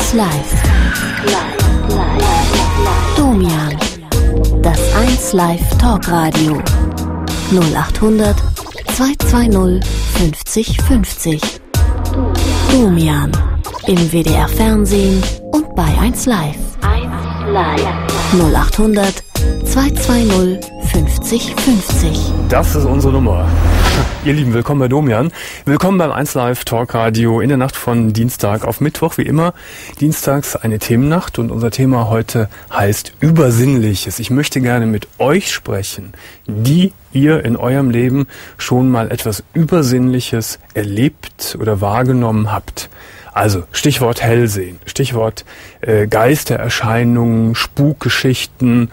1 Live. Domian. Das 1 Live Talkradio. 0800 220 50 50. Domian. Im WDR Fernsehen und bei 1 Live. 0800 220 50 50. Das ist unsere Nummer. Ihr Lieben, willkommen bei Domian. Willkommen beim 1 Live Talkradio in der Nacht von Dienstag auf Mittwoch. Wie immer, dienstags eine Themennacht und unser Thema heute heißt Übersinnliches. Ich möchte gerne mit euch sprechen, die ihr in eurem Leben schon mal etwas Übersinnliches erlebt oder wahrgenommen habt. Also Stichwort Hellsehen, Stichwort Geistererscheinungen, Spukgeschichten,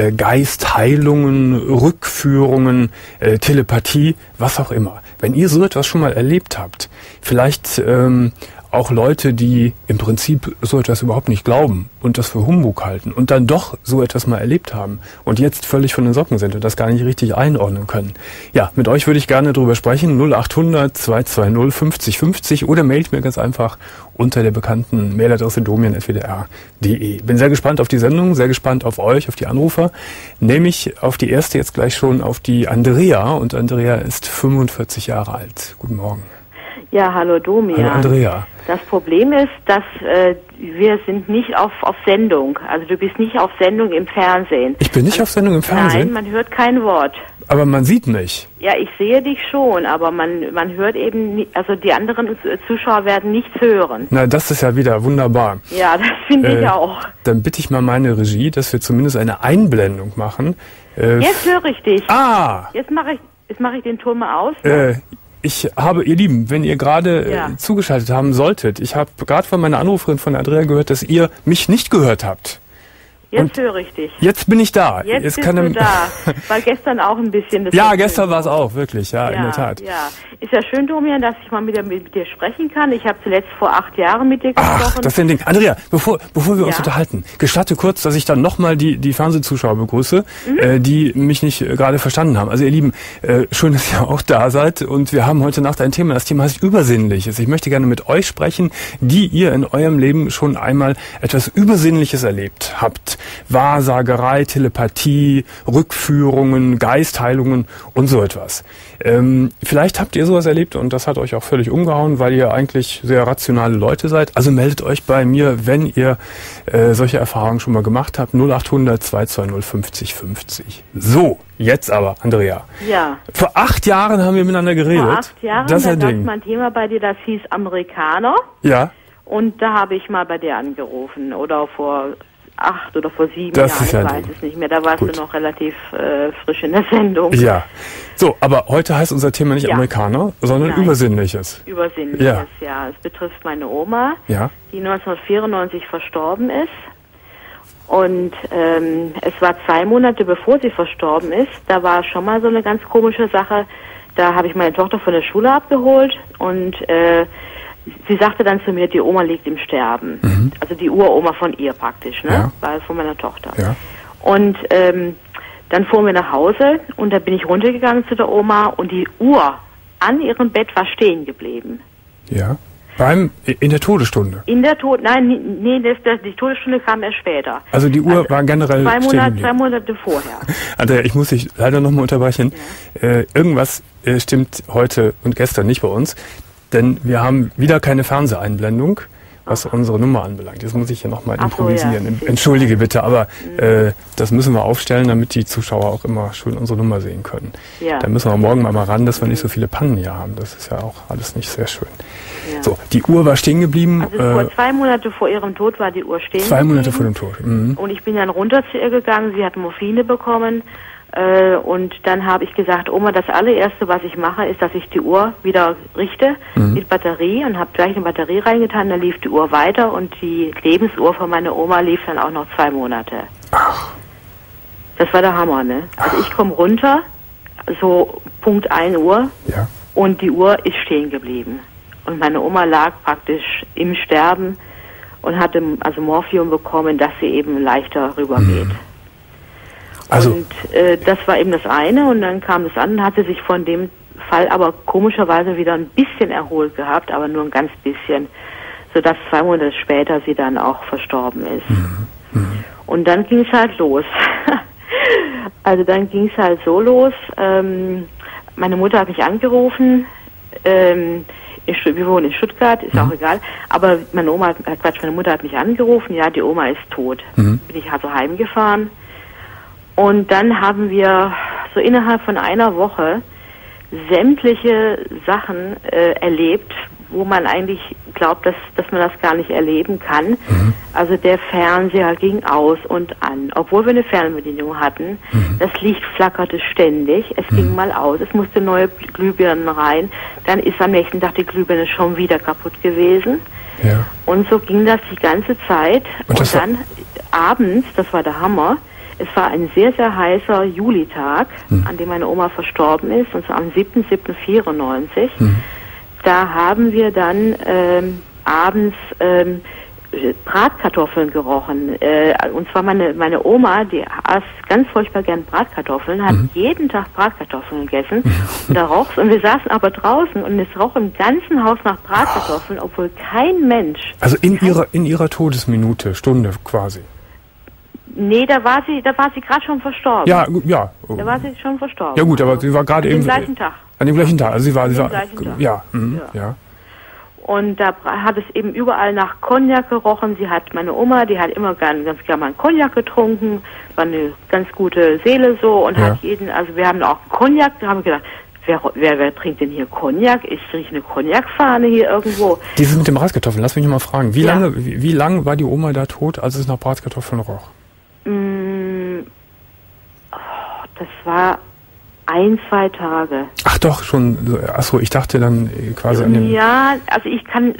Geistheilungen, Rückführungen, Telepathie, was auch immer. Wenn ihr so etwas schon mal erlebt habt, vielleicht auch Leute, die im Prinzip so etwas überhaupt nicht glauben und das für Humbug halten und dann doch so etwas mal erlebt haben und jetzt völlig von den Socken sind und das gar nicht richtig einordnen können. Ja, mit euch würde ich gerne drüber sprechen. 0800 220 50 50 oder mailt mir ganz einfach unter der bekannten Mailadresse domian@wdr.de. Bin sehr gespannt auf die Sendung, sehr gespannt auf euch, auf die Anrufer. Nämlich auf die erste jetzt gleich schon, auf die Andrea. Und Andrea ist 45 Jahre alt. Guten Morgen. Ja, hallo Domian. Hallo Andrea. Das Problem ist, dass wir sind nicht auf Sendung. Also du bist nicht auf Sendung im Fernsehen. Ich bin nicht auf Sendung im Fernsehen? Nein, man hört kein Wort. Aber man sieht mich. Ja, ich sehe dich schon, aber man hört eben nicht, also die anderen Zuschauer werden nichts hören. Na, das ist ja wieder wunderbar. Ja, das finde ich auch. Dann bitte ich mal meine Regie, dass wir zumindest eine Einblendung machen. Jetzt höre ich dich. Ah! Jetzt mache ich den Ton mal aus. Ne? Ich habe, ihr Lieben, wenn ihr gerade zugeschaltet haben solltet, ich habe gerade von meiner Anruferin von Andrea gehört, dass ihr mich nicht gehört habt. Jetzt höre ich dich. Jetzt bin ich da. Jetzt bist du da. War gestern auch ein bisschen. Das ja, gestern war es auch, wirklich, ja, in der Tat. Ja, ist ja schön, Domian, dass ich mal mit dir sprechen kann. Ich habe zuletzt vor 8 Jahren mit dir gesprochen. Ach, das ist ein Ding. Andrea, bevor wir uns unterhalten, gestatte kurz, dass ich dann nochmal die Fernsehzuschauer begrüße, die mich nicht gerade verstanden haben. Also ihr Lieben, schön, dass ihr auch da seid und wir haben heute Nacht ein Thema. Das Thema heißt Übersinnliches. Ich möchte gerne mit euch sprechen, die ihr in eurem Leben schon einmal etwas Übersinnliches erlebt habt. Wahrsagerei, Telepathie, Rückführungen, Geistheilungen und so etwas. Vielleicht habt ihr sowas erlebt und das hat euch auch völlig umgehauen, weil ihr eigentlich sehr rationale Leute seid. Also meldet euch bei mir, wenn ihr solche Erfahrungen schon mal gemacht habt. 0800 220 50 50. So, jetzt aber, Andrea. Ja. Vor 8 Jahren haben wir miteinander geredet. Vor 8 Jahren, das da gab es mal ein Thema bei dir, das hieß Amerikaner. Ja. Und da habe ich mal bei dir angerufen oder vor 8 oder vor 7 das Jahren, ist ja ich weiß es nicht mehr. Da warst du noch relativ frisch in der Sendung. Ja. So, aber heute heißt unser Thema nicht Amerikaner, sondern Übersinnliches. Übersinnliches, ja. Es betrifft meine Oma, die 1994 verstorben ist. Und es war 2 Monate bevor sie verstorben ist. Da war schon mal so eine ganz komische Sache. Da habe ich meine Tochter von der Schule abgeholt und sie sagte dann zu mir, die Oma liegt im Sterben. Mhm. Also die Uroma von ihr praktisch, ne? Ja. War von meiner Tochter. Ja. Und dann fuhren wir nach Hause und da bin ich runtergegangen zu der Oma und die Uhr an ihrem Bett war stehen geblieben. Ja. In der Todesstunde? Die Todesstunde kam erst später. Also die Uhr war generell stehen geblieben. 2 Monate vorher. Andrea, ich muss dich leider nochmal unterbrechen. Ja. Irgendwas stimmt heute und gestern nicht bei uns. Denn wir haben wieder keine Fernseheinblendung, was unsere Nummer anbelangt. Jetzt muss ich hier nochmal improvisieren. Entschuldige bitte, aber das müssen wir aufstellen, damit die Zuschauer auch immer schön unsere Nummer sehen können. Ja. Da müssen wir morgen mal ran, dass wir nicht so viele Pannen hier haben. Das ist ja auch alles nicht sehr schön. Ja. So, die Uhr war stehen geblieben. Also 2 Monate vor ihrem Tod war die Uhr stehen geblieben. 2 Monate vor dem Tod. Mhm. Und ich bin dann runter zu ihr gegangen. Sie hat Morphine bekommen. Und dann habe ich gesagt, Oma, das allererste, was ich mache, ist, dass ich die Uhr wieder richte mit Batterie und habe gleich eine Batterie reingetan, dann lief die Uhr weiter und die Lebensuhr von meiner Oma lief dann auch noch 2 Monate. Ach. Das war der Hammer, ne? Also ich komme runter, so Punkt 1 Uhr und die Uhr ist stehen geblieben. Und meine Oma lag praktisch im Sterben und hatte also Morphium bekommen, dass sie eben leichter rübergeht. Also. Und das war eben das eine und dann kam das andere, hat sie sich von dem Fall aber komischerweise wieder ein bisschen erholt gehabt, aber nur ein ganz bisschen. sodass 2 Monate später sie dann auch verstorben ist. Und dann ging es halt los. Also dann ging es halt so los, meine Mutter hat mich angerufen, wir wohnen in Stuttgart, ist auch egal, aber meine Mutter hat mich angerufen, ja, die Oma ist tot. Bin ich also heimgefahren und dann haben wir so innerhalb von einer Woche sämtliche Sachen erlebt, wo man eigentlich glaubt, dass man das gar nicht erleben kann. Also der Fernseher ging aus und an, obwohl wir eine Fernbedienung hatten. Das Licht flackerte ständig, es ging mal aus, es musste neue Glühbirnen rein. Dann ist am nächsten Tag die Glühbirne schon wieder kaputt gewesen. Ja. Und so ging das die ganze Zeit. Und dann abends, das war der Hammer, es war ein sehr, sehr heißer Julitag, an dem meine Oma verstorben ist, und zwar am 7.7.94. Da haben wir dann abends Bratkartoffeln gerochen. Und zwar meine Oma, die aß ganz furchtbar gern Bratkartoffeln, hat jeden Tag Bratkartoffeln gegessen. Und da roch's, und wir saßen aber draußen und es roch im ganzen Haus nach Bratkartoffeln, obwohl kein Mensch... Also in ihrer Todesminute, Stunde quasi. Nee, da war sie gerade schon verstorben. Ja. Da war sie schon verstorben. Ja gut, aber sie war gerade eben... Am gleichen Tag. An dem gleichen Tag. Also sie war... Ja. Und da hat es eben überall nach Cognac gerochen. Meine Oma, die hat immer ganz gerne mal einen Cognac getrunken, war eine ganz gute Seele so und hat also wir haben auch Cognac, da haben wir gedacht, wer trinkt denn hier Cognac? Ich rieche eine Cognac-Fahne hier irgendwo. Dieses mit den Bratkartoffeln, lass mich noch mal fragen. Wie lange war die Oma da tot, als es nach Bratkartoffeln roch? Das war 1-2 Tage. Ach doch, schon. Achso, ich dachte dann quasi an dem... Ja, also ich kann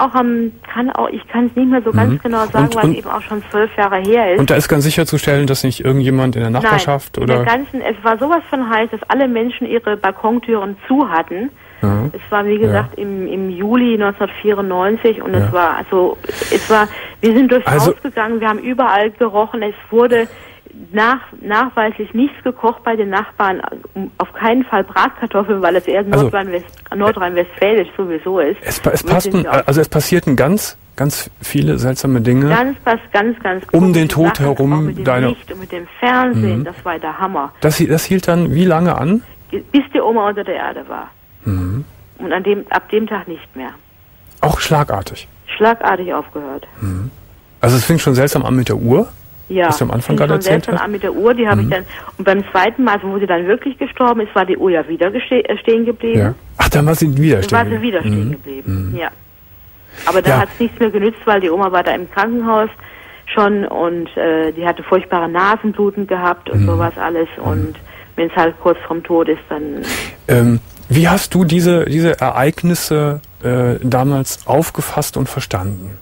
es nicht mehr so ganz genau sagen, weil es eben auch schon 12 Jahre her ist. Und da ist ganz sicherzustellen, dass nicht irgendjemand in der Nachbarschaft oder... Es war sowas von heiß, dass alle Menschen ihre Balkontüren zu hatten. Ja. Es war, wie gesagt, im Juli 1994 und wir sind durchs Haus gegangen, wir haben überall gerochen, es wurde nachweislich nichts gekocht bei den Nachbarn, auf keinen Fall Bratkartoffeln, weil es eher nordrhein-westfälisch sowieso ist. Es passierten ganz viele seltsame Dinge. Ganz um den Tod herum. Auch mit dem Licht und mit dem Fernsehen, das war der Hammer. Das hielt dann wie lange an? Bis die Oma unter der Erde war. Und ab dem Tag nicht mehr. Auch schlagartig? Schlagartig aufgehört. Also es fing schon seltsam an mit der Uhr? Ja, was du am Anfang gerade erzählt hast? An mit der Uhr, die habe ich dann, und beim zweiten Mal, also wo sie dann wirklich gestorben ist, war die Uhr ja wieder stehen geblieben. Ja. Ach, dann war sie wieder stehen geblieben. Ja. Aber dann hat es nichts mehr genützt, weil die Oma war da im Krankenhaus schon und die hatte furchtbare Nasenbluten gehabt und sowas alles und wenn es halt kurz vorm Tod ist, dann... Wie hast du diese Ereignisse damals aufgefasst und verstanden?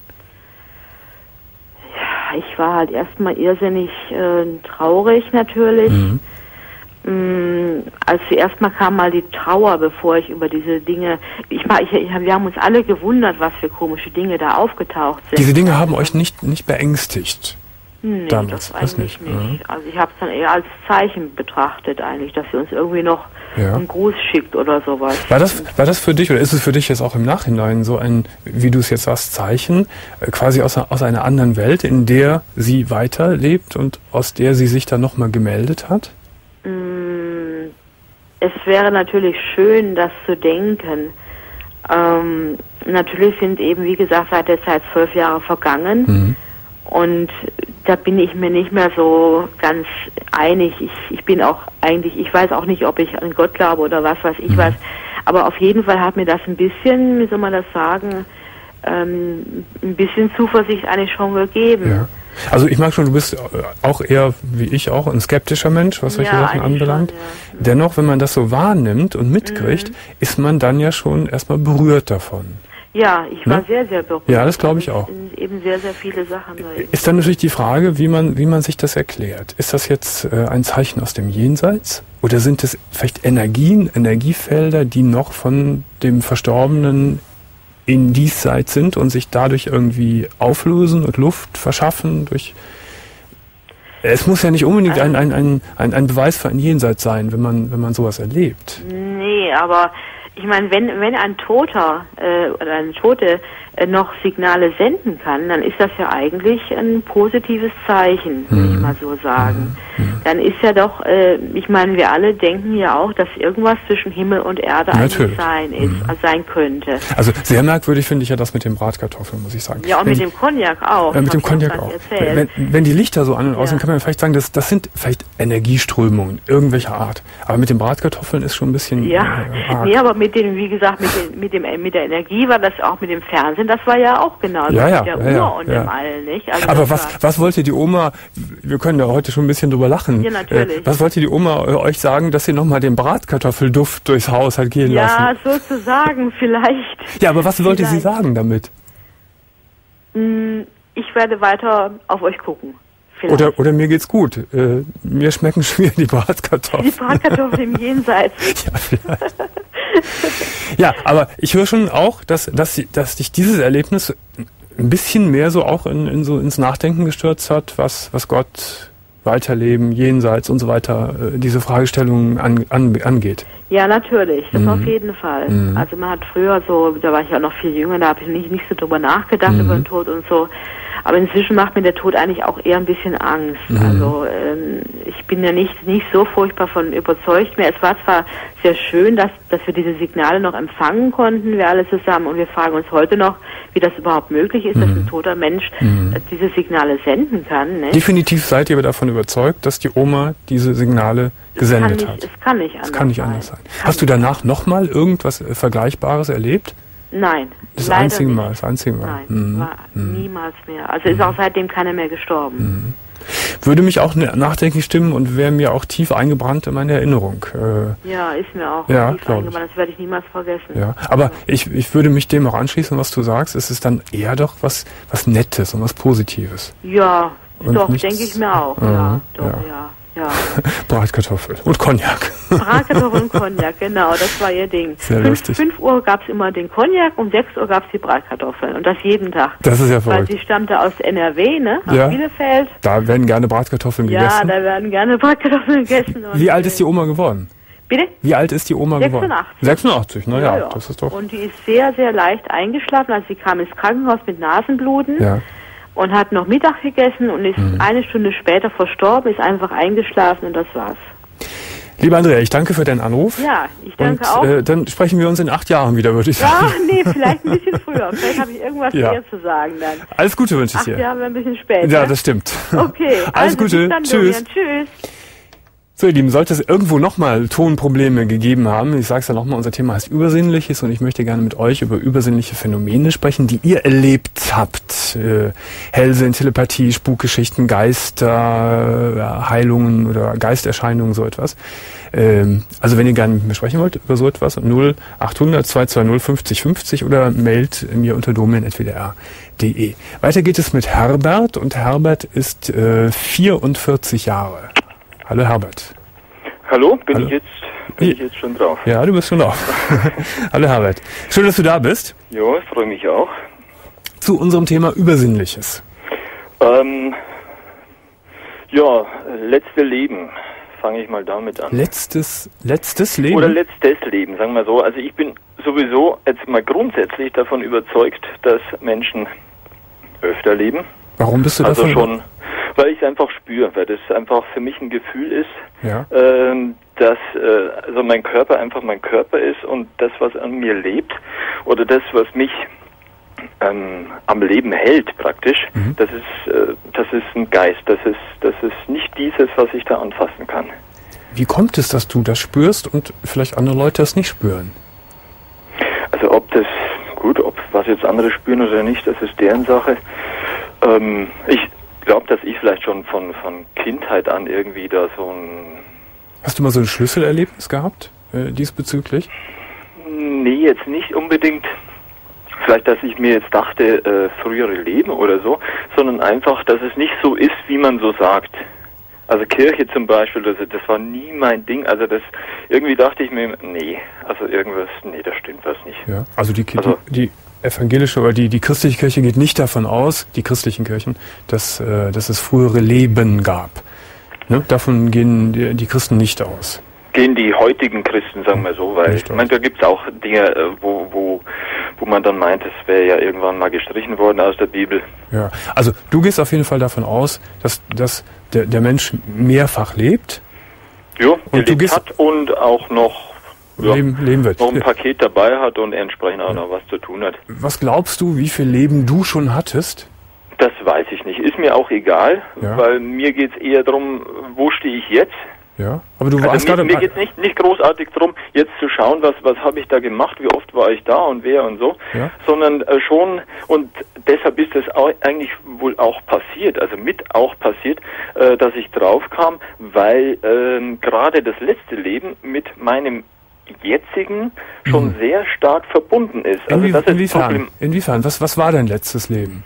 Ich war halt erstmal irrsinnig traurig natürlich. Also zuerst mal kam mal die Trauer, bevor ich über diese Dinge... wir haben uns alle gewundert, was für komische Dinge da aufgetaucht sind. Diese Dinge haben euch nicht beängstigt? Nee, damals, das eigentlich nicht. Also ich habe es dann eher als Zeichen betrachtet eigentlich, dass sie uns irgendwie noch einen Gruß schickt oder sowas. War das für dich, oder ist es für dich jetzt auch im Nachhinein so ein, wie du es jetzt sagst, Zeichen, quasi aus einer anderen Welt, in der sie weiterlebt und aus der sie sich dann nochmal gemeldet hat? Es wäre natürlich schön, das zu denken. Natürlich sind eben, wie gesagt, seit der Zeit 12 Jahre vergangen. Und da bin ich mir nicht mehr so ganz einig. Ich bin auch eigentlich, ich weiß auch nicht, ob ich an Gott glaube oder was weiß ich was. Aber auf jeden Fall hat mir das ein bisschen, wie soll man das sagen, ein bisschen Zuversicht eigentlich schon gegeben. Ja. Also ich mag schon, du bist auch eher, wie ich auch, ein skeptischer Mensch, was solche Sachen anbelangt. Schon, ja. Dennoch, wenn man das so wahrnimmt und mitkriegt, ist man dann ja schon erstmal berührt davon. Ja, ich war sehr, sehr berührt. Ja, das glaube ich auch. Es sind eben sehr, sehr viele Sachen. Ist dann natürlich die Frage, wie man sich das erklärt. Ist das jetzt ein Zeichen aus dem Jenseits? Oder sind es vielleicht Energiefelder, die noch von dem Verstorbenen in diesseits sind und sich dadurch irgendwie auflösen und Luft verschaffen? Es muss ja nicht unbedingt ein Beweis für ein Jenseits sein, wenn man sowas erlebt. Nee, aber Ich meine, wenn ein Toter oder eine Tote noch Signale senden kann, dann ist das ja eigentlich ein positives Zeichen, würde ich mal so sagen. Dann ist ja doch, ich meine, wir alle denken ja auch, dass irgendwas zwischen Himmel und Erde eigentlich sein könnte. Also sehr merkwürdig finde ich ja das mit den Bratkartoffeln, muss ich sagen. Ja, und mit dem Cognac auch. Mit dem Cognac auch. Wenn die Lichter so an und aus sind, kann man vielleicht sagen, das sind vielleicht Energieströmungen irgendwelcher Art. Aber mit den Bratkartoffeln ist schon ein bisschen arg. Nee, aber mit dem, wie gesagt, mit der Energie war das auch mit dem Fernsehen, das war ja auch genauso mit der Uhr und dem All, nicht? Also aber was wollte die Oma, wir können da heute schon ein bisschen drüber lachen. Ja, natürlich. Was wollte die Oma euch sagen, dass sie nochmal den Bratkartoffelduft durchs Haus hat gehen lassen? Ja, sozusagen, vielleicht. Ja, aber was wollte sie sagen damit? Ich werde weiter auf euch gucken. Oder mir geht's gut. Mir schmecken schon wieder die Bratkartoffeln. Die Bratkartoffeln im Jenseits. Ja, vielleicht. Ja, aber ich höre schon auch, dass dich dieses Erlebnis ein bisschen mehr so auch ins Nachdenken gestürzt hat, was Gott, Weiterleben, Jenseits und so weiter, diese Fragestellungen angeht. Ja, natürlich, das auf jeden Fall. Also man hat früher so, da war ich auch noch viel jünger, da habe ich nicht so drüber nachgedacht über den Tod und so. Aber inzwischen macht mir der Tod eigentlich auch eher ein bisschen Angst. Also ich bin ja nicht so furchtbar von überzeugt mehr. Es war zwar sehr schön, dass wir diese Signale noch empfangen konnten, wir alle zusammen, und wir fragen uns heute noch, wie das überhaupt möglich ist, dass ein toter Mensch diese Signale senden kann. Ne? Definitiv seid ihr davon überzeugt, dass die Oma diese Signale gesendet hat. Es kann nicht anders sein. Hast du danach nochmal irgendwas Vergleichbares erlebt? Nein. Das einzige Mal. Nein, war niemals mehr. Also ist auch seitdem keiner mehr gestorben. Würde mich auch nachdenklich stimmen und wäre mir auch tief eingebrannt in meine Erinnerung. Ja, ist mir auch tief eingebrannt. Das werde ich niemals vergessen. Ja, aber ich würde mich dem auch anschließen, was du sagst. Es ist dann eher doch was Nettes und was Positives. Ja, und doch, denke ich mir auch. Ja. Bratkartoffel und Cognac. Bratkartoffel und Cognac, genau, das war ihr Ding. Sehr lustig. 5 Uhr gab es immer den Cognac, um 6 Uhr gab es die Bratkartoffeln. Und das jeden Tag. Das ist ja verrückt. Weil sie stammte aus NRW, ne? Aus Bielefeld. Da werden gerne Bratkartoffeln gegessen. Ja, da werden gerne Bratkartoffeln gegessen. Wie alt ist die Oma geworden? Bitte? Wie alt ist die Oma geworden? 86. 86, naja, das ist doch... Und die ist sehr, sehr leicht eingeschlafen. Also sie kam ins Krankenhaus mit Nasenbluten. Ja. Und hat noch Mittag gegessen und ist eine Stunde später verstorben, ist einfach eingeschlafen und das war's. Lieber Andrea, ich danke für deinen Anruf. Ja, ich danke auch. Dann sprechen wir uns in 8 Jahren wieder, würde ich sagen. Ja, nee, vielleicht ein bisschen früher. Vielleicht habe ich irgendwas mehr zu sagen dann. Alles Gute wünsche ich dir. 8 Jahre wäre ein bisschen später. Ja, das stimmt. Okay. Alles Gute. Tschüss. Tschüss. So, ihr Lieben, sollte es irgendwo nochmal Tonprobleme gegeben haben, ich sage es ja nochmal, unser Thema heißt Übersinnliches und ich möchte gerne mit euch über übersinnliche Phänomene sprechen, die ihr erlebt habt. Hellsehen, Telepathie, Spukgeschichten, Geister, Heilungen oder Geisterscheinungen, so etwas. Also wenn ihr gerne mit mir sprechen wollt über so etwas, 0800 220 50 50 oder mailt mir unter domain@wdr.de. Weiter geht es mit Herbert und Herbert ist 44 Jahre. Hallo Herbert. Hallo, bin ich jetzt schon drauf? Ja, du bist schon drauf. Hallo Herbert. Schön, dass du da bist. Ja, ich freue mich auch. Zu unserem Thema Übersinnliches. Letzte Leben. Fange ich mal damit an. Letztes Leben? Oder letztes Leben, sagen wir so. Also ich bin sowieso jetzt mal grundsätzlich davon überzeugt, dass Menschen öfter leben. Warum bist du davon? Also schon, weil ich es einfach spüre, weil das einfach für mich ein Gefühl ist, dass also mein Körper einfach mein Körper ist und das, was an mir lebt oder das, was mich am Leben hält praktisch, das ist ein Geist, das ist nicht dieses, was ich da anfassen kann. Wie kommt es, dass du das spürst und vielleicht andere Leute das nicht spüren? Also ob was jetzt andere spüren oder nicht, das ist deren Sache. Ich glaube, dass ich vielleicht schon von Kindheit an irgendwie da so ein... Hast du mal so ein Schlüsselerlebnis gehabt diesbezüglich? Nee, jetzt nicht unbedingt. Vielleicht, dass ich mir jetzt dachte, frühere Leben oder so, sondern einfach, dass es nicht so ist, wie man so sagt. Also Kirche zum Beispiel, das war nie mein Ding. Also das irgendwie dachte ich mir, da stimmt was nicht. Ja, also die evangelische oder die christliche Kirche geht nicht davon aus, die christlichen Kirchen, dass es frühere Leben gab. Ne? Davon gehen die Christen nicht aus. gehen die heutigen Christen, sagen wir so, weil ich meine, da gibt es auch Dinge, wo man dann meint, es wäre ja irgendwann mal gestrichen worden aus der Bibel. Ja, also du gehst auf jeden Fall davon aus, dass der Mensch mehrfach lebt. Ja, gelebt hat und auch noch leben wird. Noch ein Paket dabei hat und entsprechend auch noch was zu tun hat. Was glaubst du, wie viel Leben du schon hattest? Das weiß ich nicht. Ist mir auch egal, weil mir geht es eher darum, wo stehe ich jetzt? Ja, aber du warst gerade... Mir geht es nicht großartig darum, jetzt zu schauen, was habe ich da gemacht, wie oft war ich da und wer und so, sondern schon, und deshalb ist das auch eigentlich wohl auch passiert, also mit auch passiert, dass ich drauf kam, weil gerade das letzte Leben mit meinem jetzigen schon sehr stark verbunden ist. Also Inwiefern? Was war dein letztes Leben?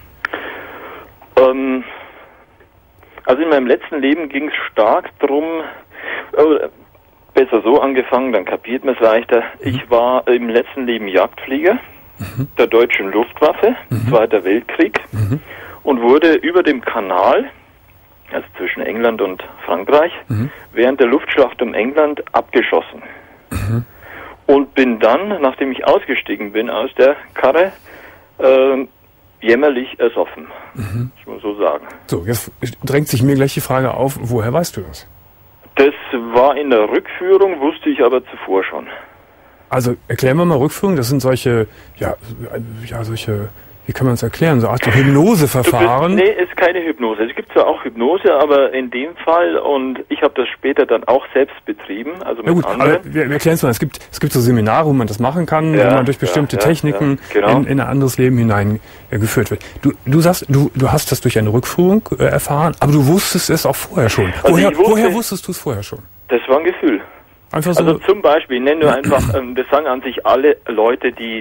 Also in meinem letzten Leben ging es stark drum, besser so angefangen, dann kapiert man es leichter. Ich war im letzten Leben Jagdflieger der deutschen Luftwaffe, Zweiter Weltkrieg, und wurde über dem Kanal, also zwischen England und Frankreich, während der Luftschlacht um England abgeschossen. Und bin dann, nachdem ich ausgestiegen bin aus der Karre, jämmerlich ersoffen. Ich muss so sagen. So, jetzt drängt sich mir gleich die Frage auf, woher weißt du das? Das war in der Rückführung, wusste ich aber zuvor schon. Also erklären wir mal Rückführung, das sind solche, solche, wie kann man es erklären, so Art Hypnoseverfahren? Nee, ist keine Hypnose. Es gibt zwar auch Hypnose, aber in dem Fall, und ich habe das später dann auch selbst betrieben, also mit anderen. Aber wir erklären es mal, es gibt so Seminare, wo man das machen kann, wo man durch bestimmte Techniken in ein anderes Leben hineingeführt wird. Du sagst, du hast das durch eine Rückführung erfahren, aber du wusstest es auch vorher schon. Also woher wusstest du es vorher schon? Das war ein Gefühl. Einfach so. Also zum Beispiel, nennen wir einfach, das sagen an sich alle Leute, die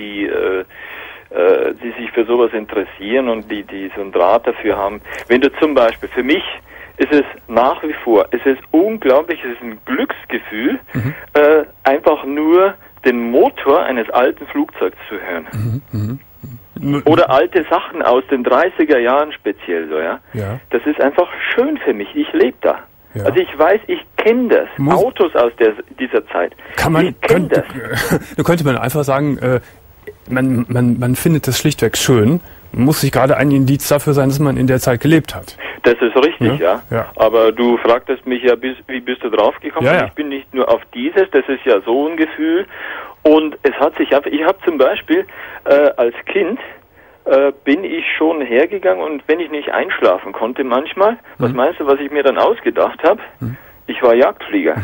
sich für sowas interessieren und die so einen Draht dafür haben. Wenn du zum Beispiel, für mich ist es nach wie vor, es ist unglaublich, es ist ein Glücksgefühl, einfach nur den Motor eines alten Flugzeugs zu hören. Oder alte Sachen aus den 30er Jahren speziell so, ja. Das ist einfach schön für mich, ich lebe da. Ja. Also ich weiß, ich kenne das. Autos aus dieser Zeit. Könnte man einfach sagen, man findet das schlichtweg schön, muss sich gerade ein Indiz dafür sein, dass man in der Zeit gelebt hat. Das ist richtig, ja. Aber du fragtest mich ja, wie bist du draufgekommen? Ja. Ich bin nicht nur auf dieses, das ist ja so ein Gefühl. Und es hat sich einfach, ich habe zum Beispiel als Kind bin ich schon hergegangen und wenn ich nicht einschlafen konnte manchmal, was meinst du, was ich mir dann ausgedacht habe? Ich war Jagdflieger.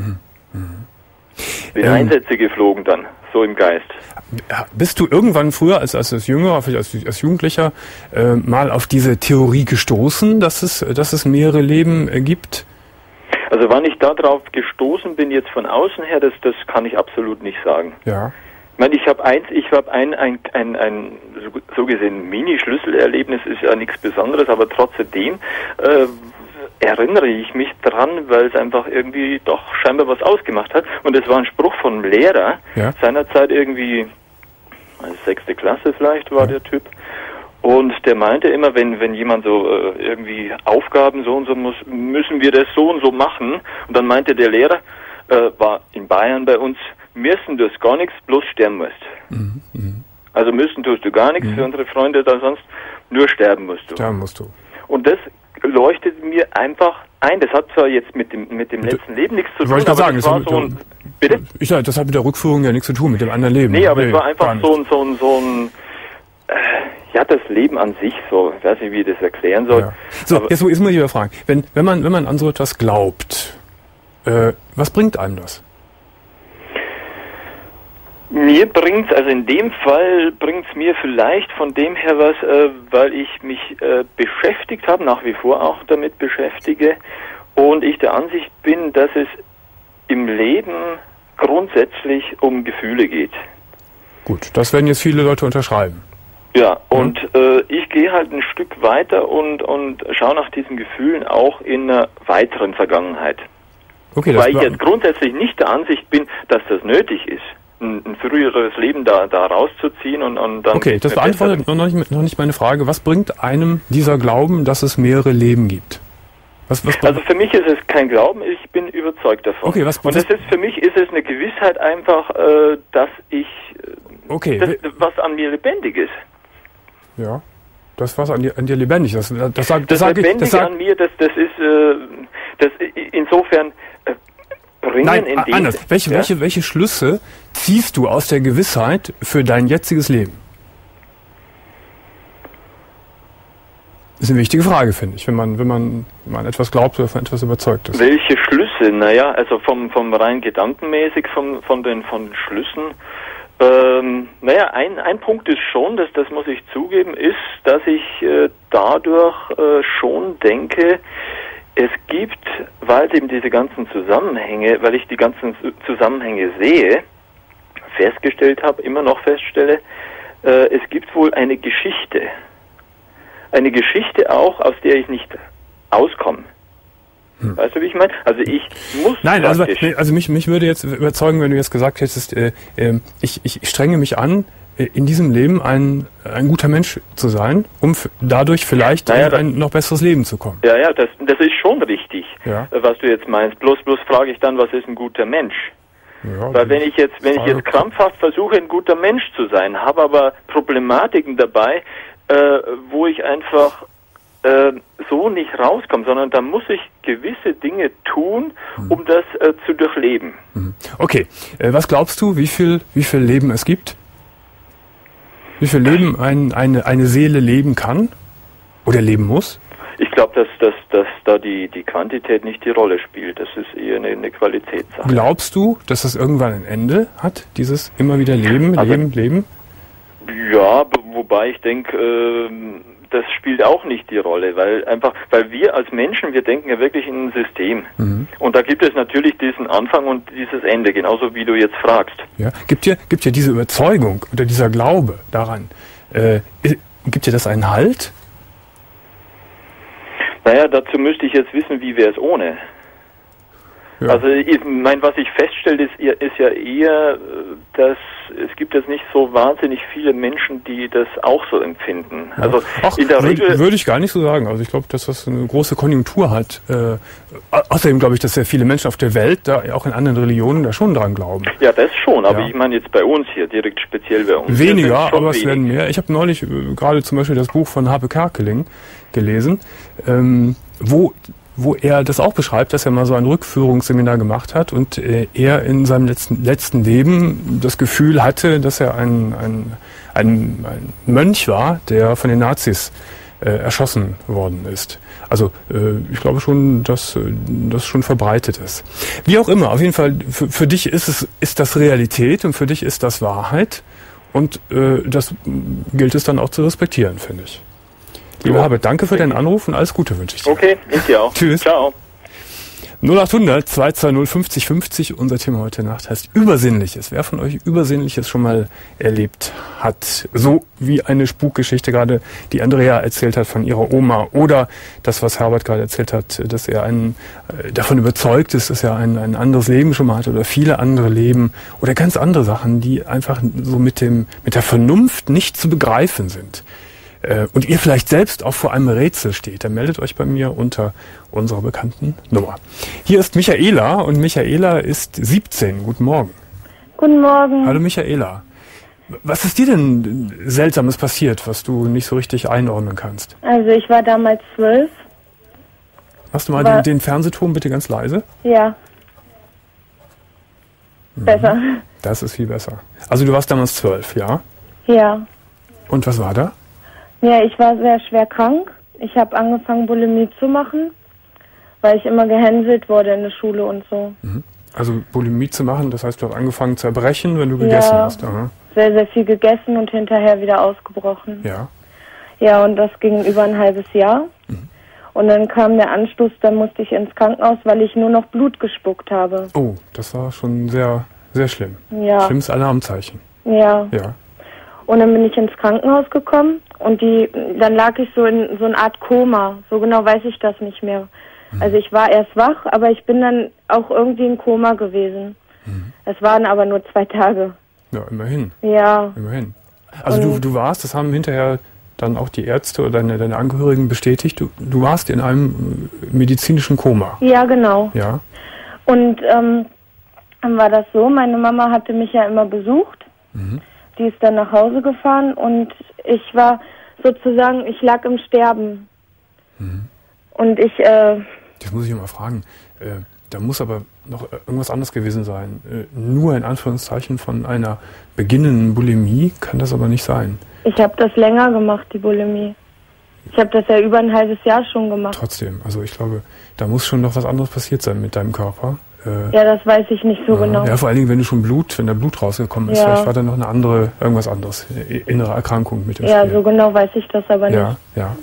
Bin Einsätze geflogen dann, so im Geist. Bist du irgendwann früher als Jünger, vielleicht als Jugendlicher, mal auf diese Theorie gestoßen, dass es mehrere Leben gibt? Also wann ich da drauf gestoßen bin, jetzt von außen her, das kann ich absolut nicht sagen. Ja. Ich meine, ich habe ein so gesehen Mini-Schlüsselerlebnis, ist ja nichts Besonderes, aber trotzdem erinnere ich mich dran, weil es einfach irgendwie doch scheinbar was ausgemacht hat. Und es war ein Spruch von einem Lehrer, seinerzeit irgendwie 6. Klasse vielleicht war der Typ. Und der meinte immer, wenn jemand so irgendwie Aufgaben so und so muss, müssen wir das so und so machen. Und dann meinte der Lehrer, war in Bayern bei uns, müssen tust gar nichts, bloß sterben musst. Also müssen tust du gar nichts für unsere Freunde, da sonst nur sterben musst du. Sterben musst du. Und das leuchtet mir einfach ein. Das hat zwar jetzt mit dem letzten Leben nichts zu tun, aber sagen, das war so ein... Bitte? Das hat mit der Rückführung ja nichts zu tun, mit dem anderen Leben. Nee, aber es war einfach so ein das Leben an sich, so, ich weiß nicht, wie ich das erklären soll. Ja. So, jetzt muss ich wieder fragen, wenn man an so etwas glaubt, was bringt einem das? Mir bringt's, also in dem Fall bringt's mir vielleicht von dem her was, weil ich mich beschäftigt habe, nach wie vor auch damit beschäftige und ich der Ansicht bin, dass es im Leben grundsätzlich um Gefühle geht. Gut, das werden jetzt viele Leute unterschreiben. Ja, und ich gehe halt ein Stück weiter und schaue nach diesen Gefühlen auch in einer weiteren Vergangenheit. Okay, weil ich jetzt grundsätzlich nicht der Ansicht bin, dass das nötig ist, ein früheres Leben da rauszuziehen und dann... Okay, das beantwortet noch nicht meine Frage. Was bringt einem dieser Glauben, dass es mehrere Leben gibt? Also für mich ist es kein Glauben, ich bin überzeugt davon. Okay, und für mich ist es eine Gewissheit einfach, dass ich, was an mir lebendig ist. Ja, das was an dir lebendig ist. Das Lebendige an mir, das ist insofern bringen. Nein, in dem... anders. Welche Schlüsse ziehst du aus der Gewissheit für dein jetziges Leben? Das ist eine wichtige Frage, finde ich, wenn man etwas glaubt oder von etwas überzeugt ist. Welche Schlüsse? Naja, also vom rein gedankenmäßig, von den Schlüssen. Naja, ein Punkt ist schon, das muss ich zugeben, ist, dass ich dadurch schon denke, es gibt, weil eben diese ganzen Zusammenhänge, weil ich die ganzen Zusammenhänge sehe, immer noch feststelle, es gibt wohl eine Geschichte. Eine Geschichte auch, aus der ich nicht auskomme. Weißt du, wie ich meine? Also ich muss... Nein, also mich würde jetzt überzeugen, wenn du jetzt gesagt hättest, ich strenge mich an, in diesem Leben ein guter Mensch zu sein, um dadurch vielleicht in ein noch besseres Leben zu kommen. Ja, das ist schon richtig, was du jetzt meinst. Bloß frage ich dann, was ist ein guter Mensch? Ja, weil wenn ich jetzt krampfhaft versuche, ein guter Mensch zu sein, habe aber Problematiken dabei, wo ich einfach so nicht rauskomme, sondern da muss ich gewisse Dinge tun, um das zu durchleben. Okay, was glaubst du, wie viel Leben es gibt? Wie viel Leben eine Seele leben kann oder leben muss? Ich glaube, dass da die Quantität nicht die Rolle spielt. Das ist eher eine Qualitätssache. Glaubst du, dass das irgendwann ein Ende hat, dieses immer wieder Leben? Ja, wobei ich denke, das spielt auch nicht die Rolle, weil wir als Menschen, wir denken ja wirklich in ein System. Und da gibt es natürlich diesen Anfang und dieses Ende, genauso wie du jetzt fragst. Ja, gibt dir diese Überzeugung oder dieser Glaube daran, gibt dir das einen Halt? Naja, dazu müsste ich jetzt wissen, wie wäre es ohne. Ja. Also was ich feststelle, ist ja eher, dass es gibt jetzt nicht so wahnsinnig viele Menschen, die das auch so empfinden. Ja. Also in der Regel würde ich gar nicht so sagen. Also ich glaube, dass das eine große Konjunktur hat. Außerdem glaube ich, dass sehr viele Menschen auf der Welt, da auch in anderen Religionen, da schon dran glauben. Ja, das schon. Aber ich meine jetzt bei uns hier, direkt speziell bei uns. Weniger, aber es werden mehr. Ich habe neulich gerade zum Beispiel das Buch von Harpe Kerkeling gelesen, wo er das auch beschreibt, dass er mal so ein Rückführungsseminar gemacht hat und er in seinem letzten Leben das Gefühl hatte, dass er ein Mönch war, der von den Nazis erschossen worden ist. Also ich glaube schon, dass das schon verbreitet ist. Wie auch immer, auf jeden Fall, für dich ist das Realität und für dich ist das Wahrheit und das gilt es dann auch zu respektieren, finde ich. Lieber Herbert, danke für deinen Anruf und alles Gute wünsche ich dir. Okay, ich dir auch. Tschüss. Ciao. 0800 220 50 50. Unser Thema heute Nacht heißt Übersinnliches. Wer von euch Übersinnliches schon mal erlebt hat? So wie eine Spukgeschichte gerade, die Andrea erzählt hat von ihrer Oma. Oder das, was Herbert gerade erzählt hat, dass er davon überzeugt ist, dass er ein anderes Leben schon mal hat. Oder viele andere Leben. Oder ganz andere Sachen, die einfach so mit der Vernunft nicht zu begreifen sind. Und ihr vielleicht selbst auch vor einem Rätsel steht, dann meldet euch bei mir unter unserer bekannten Nummer. Hier ist Michaela und Michaela ist 17. Guten Morgen. Guten Morgen. Hallo Michaela. Was ist dir denn Seltsames passiert, was du nicht so richtig einordnen kannst? Also ich war damals 12. Machst du mal den Fernsehton bitte ganz leise? Ja. Besser. Das ist viel besser. Also du warst damals 12, ja? Ja. Und was war da? Ja, ich war sehr schwer krank. Ich habe angefangen, Bulimie zu machen, weil ich immer gehänselt wurde in der Schule und so. Also Bulimie zu machen, das heißt, du hast angefangen zu erbrechen, wenn du gegessen hast. Aha. Sehr, sehr viel gegessen und hinterher wieder ausgebrochen. Ja. Ja, und das ging über ein halbes Jahr. Und dann kam der Anstoß, dann musste ich ins Krankenhaus, weil ich nur noch Blut gespuckt habe. Oh, das war schon sehr, sehr schlimm. Ja. Schlimmes Alarmzeichen. Ja. Ja. Und dann bin ich ins Krankenhaus gekommen und dann lag ich so in so einer Art Koma. So genau weiß ich das nicht mehr. Also ich war erst wach, aber ich bin dann auch irgendwie in Koma gewesen. Es waren aber nur 2 Tage. Ja, immerhin. Ja. Immerhin. Also du warst, das haben hinterher dann auch die Ärzte oder deine Angehörigen bestätigt, du warst in einem medizinischen Koma. Ja, genau. Ja. Und dann war das so, meine Mama hatte mich ja immer besucht. Mhm. Die ist dann nach Hause gefahren und ich war sozusagen, ich lag im Sterben. Mhm. Und das muss ich mal fragen. Da muss aber noch irgendwas anderes gewesen sein. Nur in Anführungszeichen von einer beginnenden Bulimie kann das aber nicht sein. Ich habe das länger gemacht, die Bulimie. Ich habe das ja über ein halbes Jahr schon gemacht. Trotzdem, also ich glaube, da muss schon noch was anderes passiert sein mit deinem Körper. Ja, das weiß ich nicht so genau. Ja, vor allen Dingen, wenn da Blut rausgekommen ist. Ja. Vielleicht war da noch irgendwas anderes, innere Erkrankung mit dem Spiel. Ja, so genau weiß ich das aber nicht. Ja.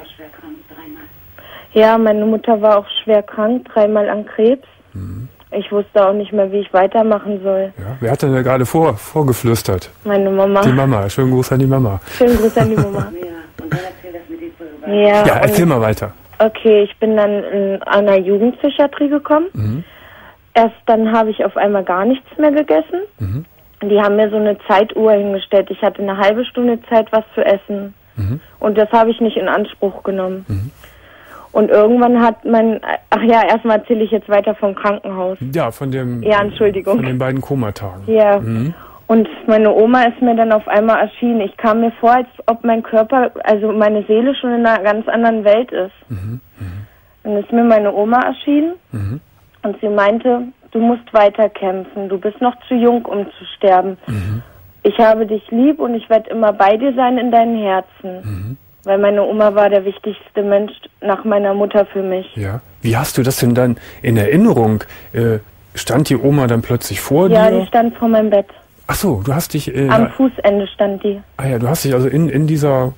Ja, meine Mutter war auch schwer krank, 3-mal an Krebs. Mhm. Ich wusste auch nicht mehr, wie ich weitermachen soll. Ja, wer hat denn da gerade vorgeflüstert? Meine Mama. Die Mama. Schönen Gruß an die Mama. Schönen Gruß an die Mama. Und dann erzähl das mit dem Ja, erzähl mal weiter. Okay, ich bin dann in einer Jugendpsychiatrie gekommen. Mhm. Erst dann habe ich auf einmal gar nichts mehr gegessen. Mhm. Die haben mir so eine Zeituhr hingestellt. Ich hatte eine halbe Stunde Zeit, was zu essen. Mhm. Und das habe ich nicht in Anspruch genommen. Mhm. Und irgendwann hat erstmal erzähle ich jetzt weiter vom Krankenhaus. Ja, von den beiden Komatagen. Ja. Mhm. Und meine Oma ist mir dann auf einmal erschienen. Ich kam mir vor, als ob mein Körper, also meine Seele schon in einer ganz anderen Welt ist. Mhm. Mhm. Dann ist mir meine Oma erschienen. Mhm. Und sie meinte, du musst weiter kämpfen. Du bist noch zu jung, um zu sterben. Mhm. Ich habe dich lieb und ich werde immer bei dir sein in deinem Herzen. Mhm. Weil meine Oma war der wichtigste Mensch nach meiner Mutter für mich. Ja. Wie hast du das denn dann in Erinnerung? Stand die Oma dann plötzlich vor dir? Ja, die stand vor meinem Bett. Ach so, du hast dich... am Fußende stand die. Ah ja, du hast dich also in dieser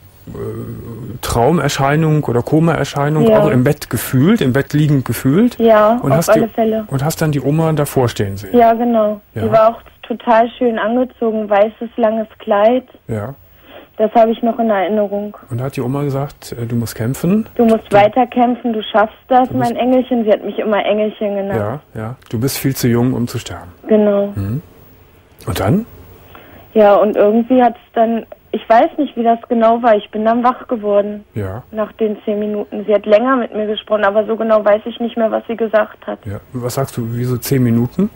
Traumerscheinung oder Koma-Erscheinung auch im Bett gefühlt, im Bett liegend gefühlt. Ja, auf alle Fälle. Und hast dann die Oma davor stehen sehen. Ja, genau. Ja. Die war auch total schön angezogen, weißes, langes Kleid. Ja. Das habe ich noch in Erinnerung. Und da hat die Oma gesagt, du musst kämpfen. Du musst weiter kämpfen, du schaffst das, mein Engelchen. Sie hat mich immer Engelchen genannt. Ja. Du bist viel zu jung, um zu sterben. Genau. Mhm. Und dann? Ja, und irgendwie hat es dann, ich weiß nicht, wie das genau war. Ich bin dann wach geworden. Ja. Nach den 10 Minuten. Sie hat länger mit mir gesprochen, aber so genau weiß ich nicht mehr, was sie gesagt hat. Ja. Was sagst du, wieso 10 Minuten?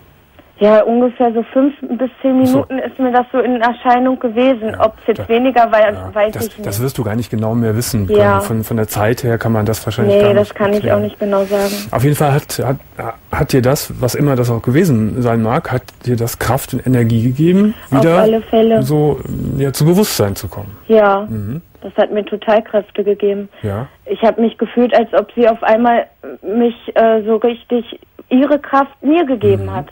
Ja, ungefähr so 5 bis 10 Minuten ist mir das so in Erscheinung gewesen. Ja, ob es jetzt weniger war, weiß ich nicht. Das wirst du gar nicht genau mehr wissen können. Ja. Von der Zeit her kann man das wahrscheinlich gar nicht das kann erklären. Ich auch nicht genau sagen. Auf jeden Fall hat dir das, was immer das auch gewesen sein mag, hat dir das Kraft und Energie gegeben, wieder auf alle Fälle so zu Bewusstsein zu kommen. Ja, das hat mir total Kräfte gegeben. Ja. Ich habe mich gefühlt, als ob sie auf einmal mich so richtig ihre Kraft mir gegeben hat.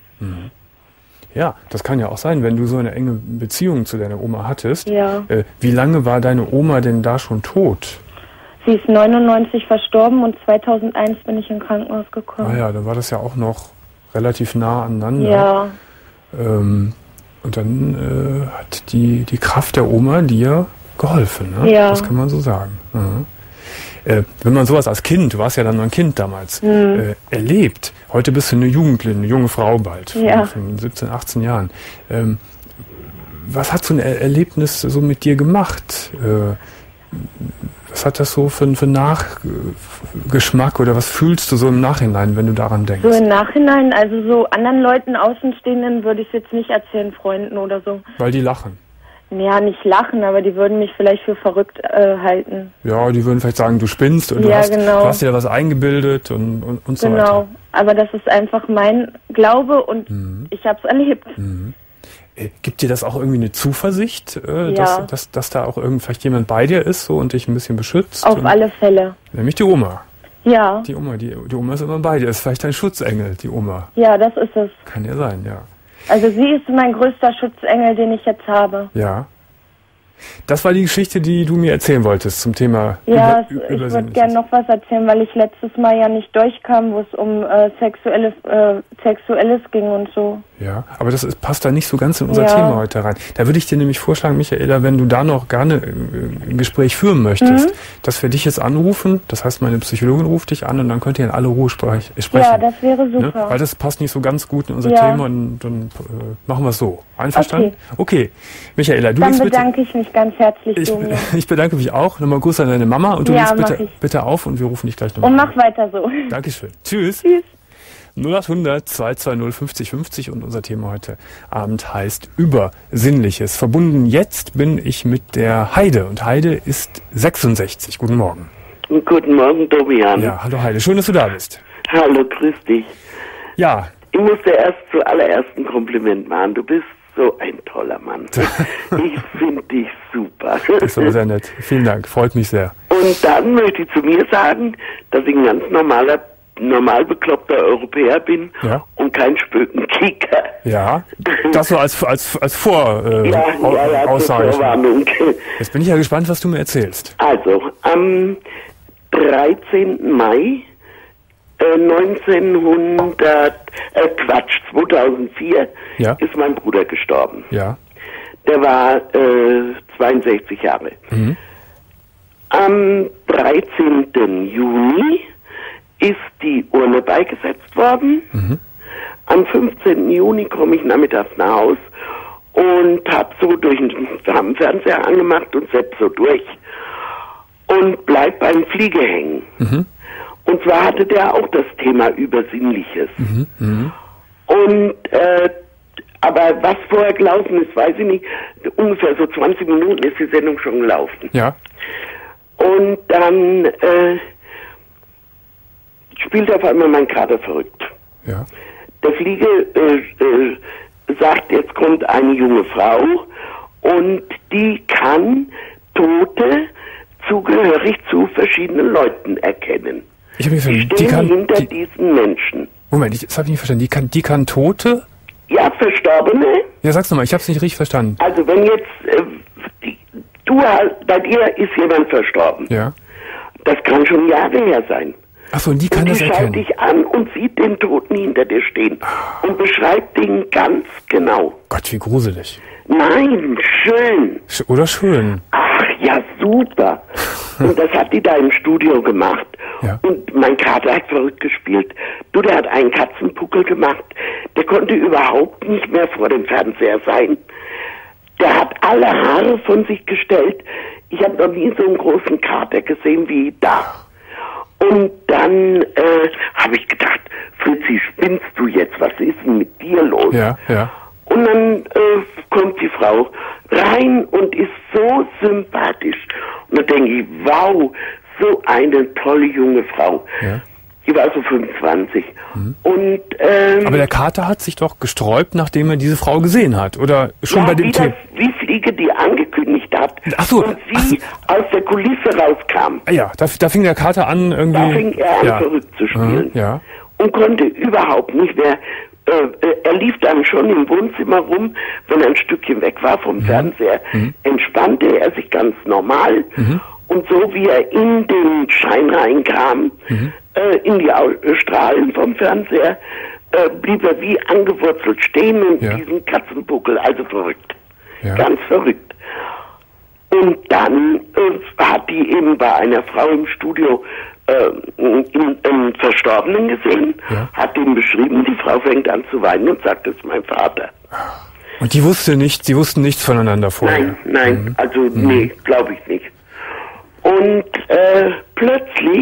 Ja, das kann ja auch sein, wenn du so eine enge Beziehung zu deiner Oma hattest. Ja. Wie lange war deine Oma denn da schon tot? Sie ist 99 verstorben und 2001 bin ich im Krankenhaus gekommen. Ah ja, dann war das ja auch noch relativ nah aneinander. Ja. Und dann hat die Kraft der Oma dir geholfen, ne? Ja. Das kann man so sagen. Mhm. Wenn man sowas als Kind, du warst ja dann noch ein Kind damals, erlebt, heute bist du eine Jugendliche, eine junge Frau bald, von 17, 18 Jahren. Was hat so ein Erlebnis so mit dir gemacht? Was hat das so für Nachgeschmack oder was fühlst du so im Nachhinein, wenn du daran denkst? So im Nachhinein, also so anderen Leuten, Außenstehenden würde ich es jetzt nicht erzählen, Freunden oder so. Weil die lachen? Ja, nicht lachen, aber die würden mich vielleicht für verrückt halten. Ja, die würden vielleicht sagen, du spinnst und du hast dir was eingebildet und so weiter. Genau, aber das ist einfach mein Glaube und ich habe es erlebt. Mhm. Gibt dir das auch irgendwie eine Zuversicht, dass da auch vielleicht jemand bei dir ist so und dich ein bisschen beschützt? Auf alle Fälle. Nämlich die Oma. Ja. Die Oma ist immer bei dir. Ist vielleicht dein Schutzengel, die Oma. Ja, das ist es. Kann ja sein, ja. Also sie ist mein größter Schutzengel, den ich jetzt habe. Ja. Das war die Geschichte, die du mir erzählen wolltest zum Thema Ja, ich würde gerne noch was erzählen, weil ich letztes Mal ja nicht durchkam, wo es um Sexuelles ging und so. Ja, aber das passt da nicht so ganz in unser Thema heute rein. Da würde ich dir nämlich vorschlagen, Michaela, wenn du da noch gerne ein Gespräch führen möchtest, dass wir dich jetzt anrufen, das heißt, meine Psychologin ruft dich an und dann könnt ihr in alle Ruhe sprechen. Ja, das wäre super. Ne? Weil das passt nicht so ganz gut in unser Thema und dann machen wir es so. Einverstanden? Okay. Michaela, du Dann bedanke ich mich ganz herzlich, Domian. Ich bedanke mich auch. Nochmal Gruß an deine Mama und du legst bitte auf und wir rufen dich gleich nochmal an. Und mach weiter so. Dankeschön. Tschüss. 0800 220 50 50 und unser Thema heute Abend heißt Übersinnliches. Verbunden jetzt bin ich mit der Heide und Heide ist 66. Guten Morgen. Guten Morgen, Domian. Ja, hallo Heide, schön, dass du da bist. Hallo, grüß dich. Ja. Ich muss dir zuallererst ein Kompliment machen. Du bist so ein toller Mann. Ich finde dich super. Das ist aber sehr nett. Vielen Dank, freut mich sehr. Und dann möchte ich zu mir sagen, dass ich ein ganz normal bekloppter Europäer bin und kein Spökenkicker. Ja, das so als Aussage. Vorwarnung. Jetzt bin ich ja gespannt, was du mir erzählst. Also, am 13. Mai 2004 ist mein Bruder gestorben. Ja. Der war 62 Jahre. Mhm. Am 13. Juni ist die Urne beigesetzt worden. Mhm. Am 15. Juni komme ich nachmittags nach Haus und habe so durch den Fernseher angemacht und sepp so durch und bleib beim Fliege hängen. Mhm. Und zwar hatte der auch das Thema Übersinnliches. Mhm. Mhm. Und aber was vorher gelaufen ist, weiß ich nicht. Ungefähr so 20 Minuten ist die Sendung schon gelaufen. Ja. Und dann spielt auf einmal mein Kater verrückt. Ja. Der Fliege sagt, jetzt kommt eine junge Frau und die kann Tote zugehörig zu verschiedenen Leuten erkennen. Ich habe nicht verstanden. Die stehen hinter diesen Menschen. Moment, das habe ich nicht verstanden. Die kann Tote? Ja, Verstorbene. Ja, sag's nochmal, ich habe es nicht richtig verstanden. Also wenn jetzt, bei dir ist jemand verstorben. Ja. Das kann schon Jahre her sein. Achso, und die kann das erkennen. Die schaut dich an und sieht den Toten hinter dir stehen und beschreibt den ganz genau. Gott, wie gruselig. Nein, schön. Oder schön. Ach ja, super. Und das hat die da im Studio gemacht. Ja. Und mein Kater hat verrückt gespielt. Der hat einen Katzenpuckel gemacht. Der konnte überhaupt nicht mehr vor dem Fernseher sein. Der hat alle Haare von sich gestellt. Ich habe noch nie so einen großen Kater gesehen wie da. Und dann habe ich gedacht, Fritzi, spinnst du jetzt? Was ist denn mit dir los? Ja, ja. Und dann kommt die Frau rein und ist so sympathisch. Und dann denke ich, wow, so eine tolle junge Frau. Ja. Die war so 25. Mhm. Und, aber der Kater hat sich doch gesträubt, nachdem er diese Frau gesehen hat. Oder schon bei dem Thema? Wie Fliege die angekündigt hat. Ach so, und sie aus der Kulisse rauskam. Ja, da fing der Kater an irgendwie. Da fing er an verrückt zu spielen. Ja. Und konnte überhaupt nicht mehr. Er lief dann schon im Wohnzimmer rum, wenn er ein Stückchen weg war vom Fernseher. Entspannte er sich ganz normal. Und so wie er in den Schein reinkam, in die Strahlen vom Fernseher, blieb er wie angewurzelt stehen und diesen Katzenbuckel, also verrückt. Ja. Ganz verrückt. Und dann hat die eben bei einer Frau im Studio einen Verstorbenen gesehen, hat ihn beschrieben, die Frau fängt an zu weinen und sagt, das ist mein Vater. Und sie wussten nichts voneinander vorher? Nein, also nee, glaube ich nicht. Und plötzlich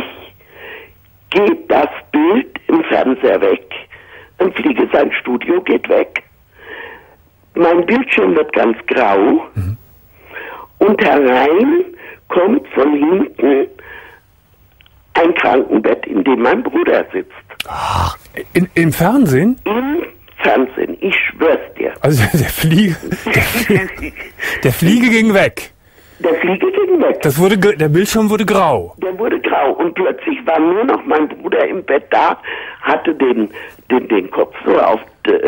geht das Bild im Fernseher weg, ein Fliege, sein Studio geht weg, mein Bildschirm wird ganz grau und herein kommt von hinten ein Krankenbett, in dem mein Bruder sitzt. Ach, im Fernsehen? Im Fernsehen, ich schwör's dir. Also der Fliege ging weg. Der Fliege ging weg. Der Bildschirm wurde grau. Der wurde grau und plötzlich war nur noch mein Bruder im Bett da, hatte den Kopf so auf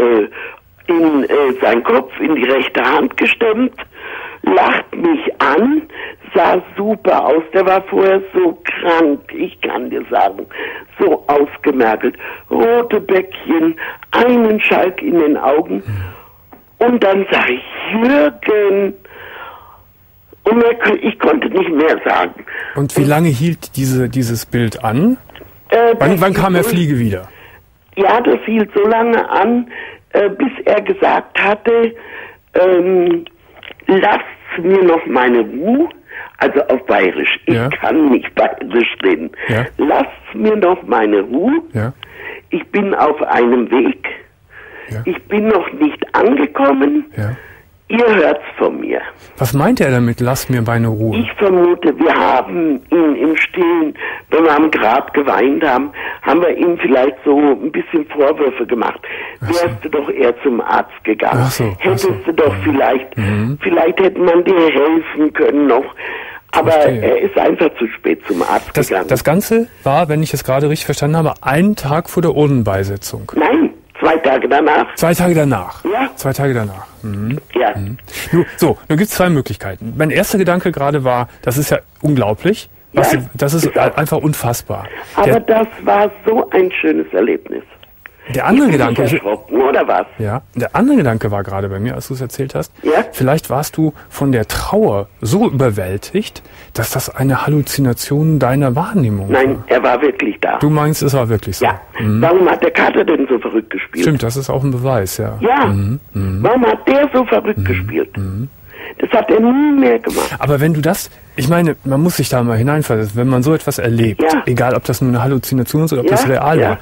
seinen Kopf in die rechte Hand gestemmt, lacht mich an, sah super aus. Der war vorher so krank, ich kann dir sagen, so ausgemergelt. Rote Bäckchen, einen Schalk in den Augen. Und dann sag ich, Jürgen. Und ich konnte nicht mehr sagen. Und wie lange hielt dieses Bild an? Wann kam der Fliege wieder? Ja, das hielt so lange an, bis er gesagt hatte, lasst mir noch meine Ruhe, also auf Bayerisch, ich kann nicht Bayerisch reden, lasst mir noch meine Ruhe, ich bin auf einem Weg, ich bin noch nicht angekommen, ihr hört's von mir. Was meint er damit, lass mir meine Ruhe? Ich vermute, wir haben ihn im Stillen, wenn wir am Grab geweint haben, haben wir ihm vielleicht so ein bisschen Vorwürfe gemacht. Wärst du doch eher zum Arzt gegangen. Hättest du doch vielleicht hätte man dir helfen können noch. Aber er ist einfach zu spät zum Arzt gegangen. Das Ganze war, wenn ich es gerade richtig verstanden habe, einen Tag vor der Urnenbeisetzung. Nein, 2 Tage danach. 2 Tage danach? Ja. 2 Tage danach. Ja. Nun gibt es 2 Möglichkeiten. Mein erster Gedanke gerade war, das ist ja unglaublich. Das ist einfach unfassbar. Aber das war so ein schönes Erlebnis. Der andere Gedanke, oder was? Ja, der andere Gedanke war gerade bei mir, als du es erzählt hast. Vielleicht warst du von der Trauer so überwältigt, dass das eine Halluzination deiner Wahrnehmung war. Nein, er war wirklich da. Du meinst, es war wirklich so? Ja. Warum hat der Kater denn so verrückt gespielt? Stimmt, das ist auch ein Beweis, ja. Ja. Warum hat der so verrückt gespielt? Das hat er nie mehr gemacht. Aber wenn du das, ich meine, man muss sich da mal hineinversetzen, wenn man so etwas erlebt, egal ob das nur eine Halluzination ist oder ob das real war,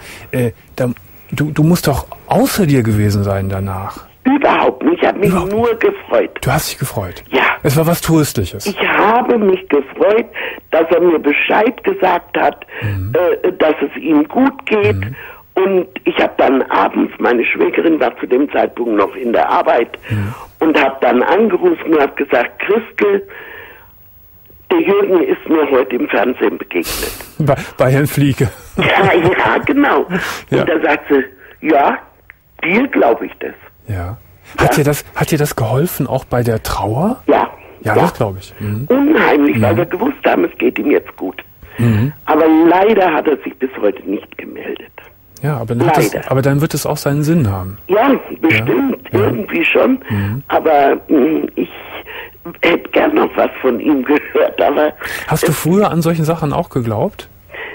Du musst doch außer dir gewesen sein danach. Überhaupt nicht. Ich habe mich nur gefreut. Du hast dich gefreut? Ja. Es war was Tröstliches. Ich habe mich gefreut, dass er mir Bescheid gesagt hat, dass es ihm gut geht. Und ich habe dann abends, meine Schwägerin war zu dem Zeitpunkt noch in der Arbeit, und habe dann angerufen und habe gesagt, Christel, der Jürgen ist mir heute im Fernsehen begegnet. Bei Herrn Fliege. Ja, genau. Und da sagt sie, ja, dir glaube ich das. Ja. Hat dir das geholfen, auch bei der Trauer? Ja. Ja, das glaube ich. Unheimlich, weil wir gewusst haben, es geht ihm jetzt gut. Aber leider hat er sich bis heute nicht gemeldet. Ja, aber dann wird es auch seinen Sinn haben. Ja, bestimmt, irgendwie schon. Aber ich hätte gern noch was von ihm gehört. Aber hast du früher an solchen Sachen auch geglaubt?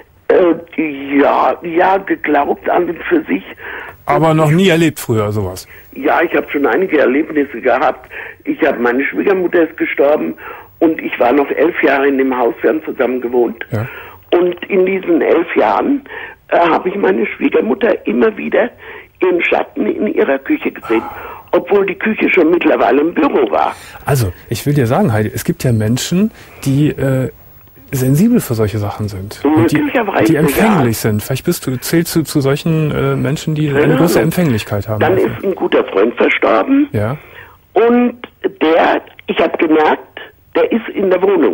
Ja, geglaubt an und für sich. Aber noch nie erlebt früher sowas? Ja, ich habe schon einige Erlebnisse gehabt. Meine Schwiegermutter ist gestorben und ich war noch 11 Jahre in dem Haus, wir haben zusammen gewohnt. Ja. Und in diesen 11 Jahren habe ich meine Schwiegermutter immer wieder im Schatten in ihrer Küche gesehen. Obwohl die Küche schon mittlerweile im Büro war. Also, ich will dir sagen, Heidi, es gibt ja Menschen, die sensibel für solche Sachen sind. Und die empfänglich sind. Vielleicht zählst du zu solchen Menschen, die eine große Empfänglichkeit haben. Dann ist ein guter Freund verstorben. Ja. Und ich habe gemerkt, der ist in der Wohnung.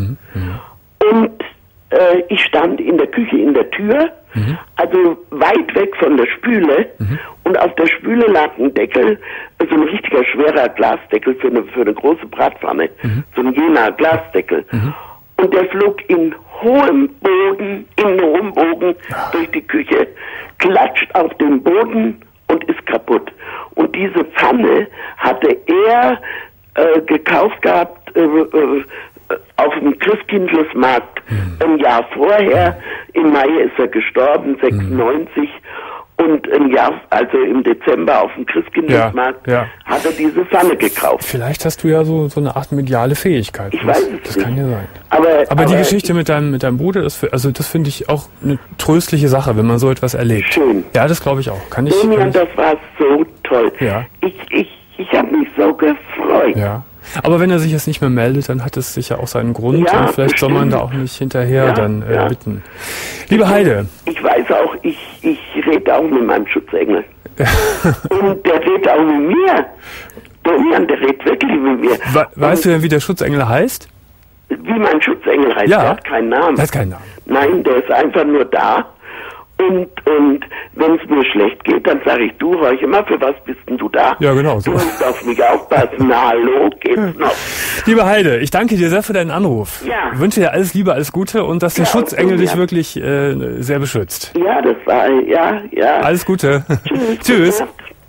Und ich stand in der Küche in der Tür, also weit weg von der Spüle, und auf der Spüle lag ein Deckel, so ein richtiger schwerer Glasdeckel für eine große Bratpfanne, so ein jener Glasdeckel. Und der flog in hohem Bogen durch die Küche, klatscht auf den Boden und ist kaputt. Und diese Pfanne hatte er gekauft gehabt auf dem Christkindlesmarkt ein Jahr vorher. Im Mai ist er gestorben, 96. Und also im Dezember auf dem Christkindlesmarkt hat er diese Pfanne gekauft. Vielleicht hast du ja so eine Art mediale Fähigkeit. Ich weiß es nicht. Das kann ja sein. Aber die Geschichte mit deinem Bruder, das finde ich auch eine tröstliche Sache, wenn man so etwas erlebt. Schön. Ja, das glaube ich auch. Das war so toll. Ja. Ich habe mich so gefreut. Ja. Aber wenn er sich jetzt nicht mehr meldet, dann hat es sicher auch seinen Grund. Und vielleicht soll man da auch nicht hinterher bitten. Liebe Heide. Ich weiß auch, ich rede auch mit meinem Schutzengel. Und der redet auch mit mir. Der redet wirklich mit mir. Weißt du denn, wie der Schutzengel heißt? Wie mein Schutzengel heißt? Ja. Der hat keinen Namen. Der hat keinen Namen. Nein, der ist einfach nur da. Und wenn es mir schlecht geht, dann sage ich, du, Räuche mal, für was bist denn du da? Ja, genau. So. Du musst auf mich aufpassen. Na, hallo, geht's noch? Liebe Heide, ich danke dir sehr für deinen Anruf. Ja. Ich wünsche dir alles Liebe, alles Gute und dass der Schutzengel dich wirklich sehr beschützt. Ja, das war, ja. Alles Gute. Tschüss. Tschüss.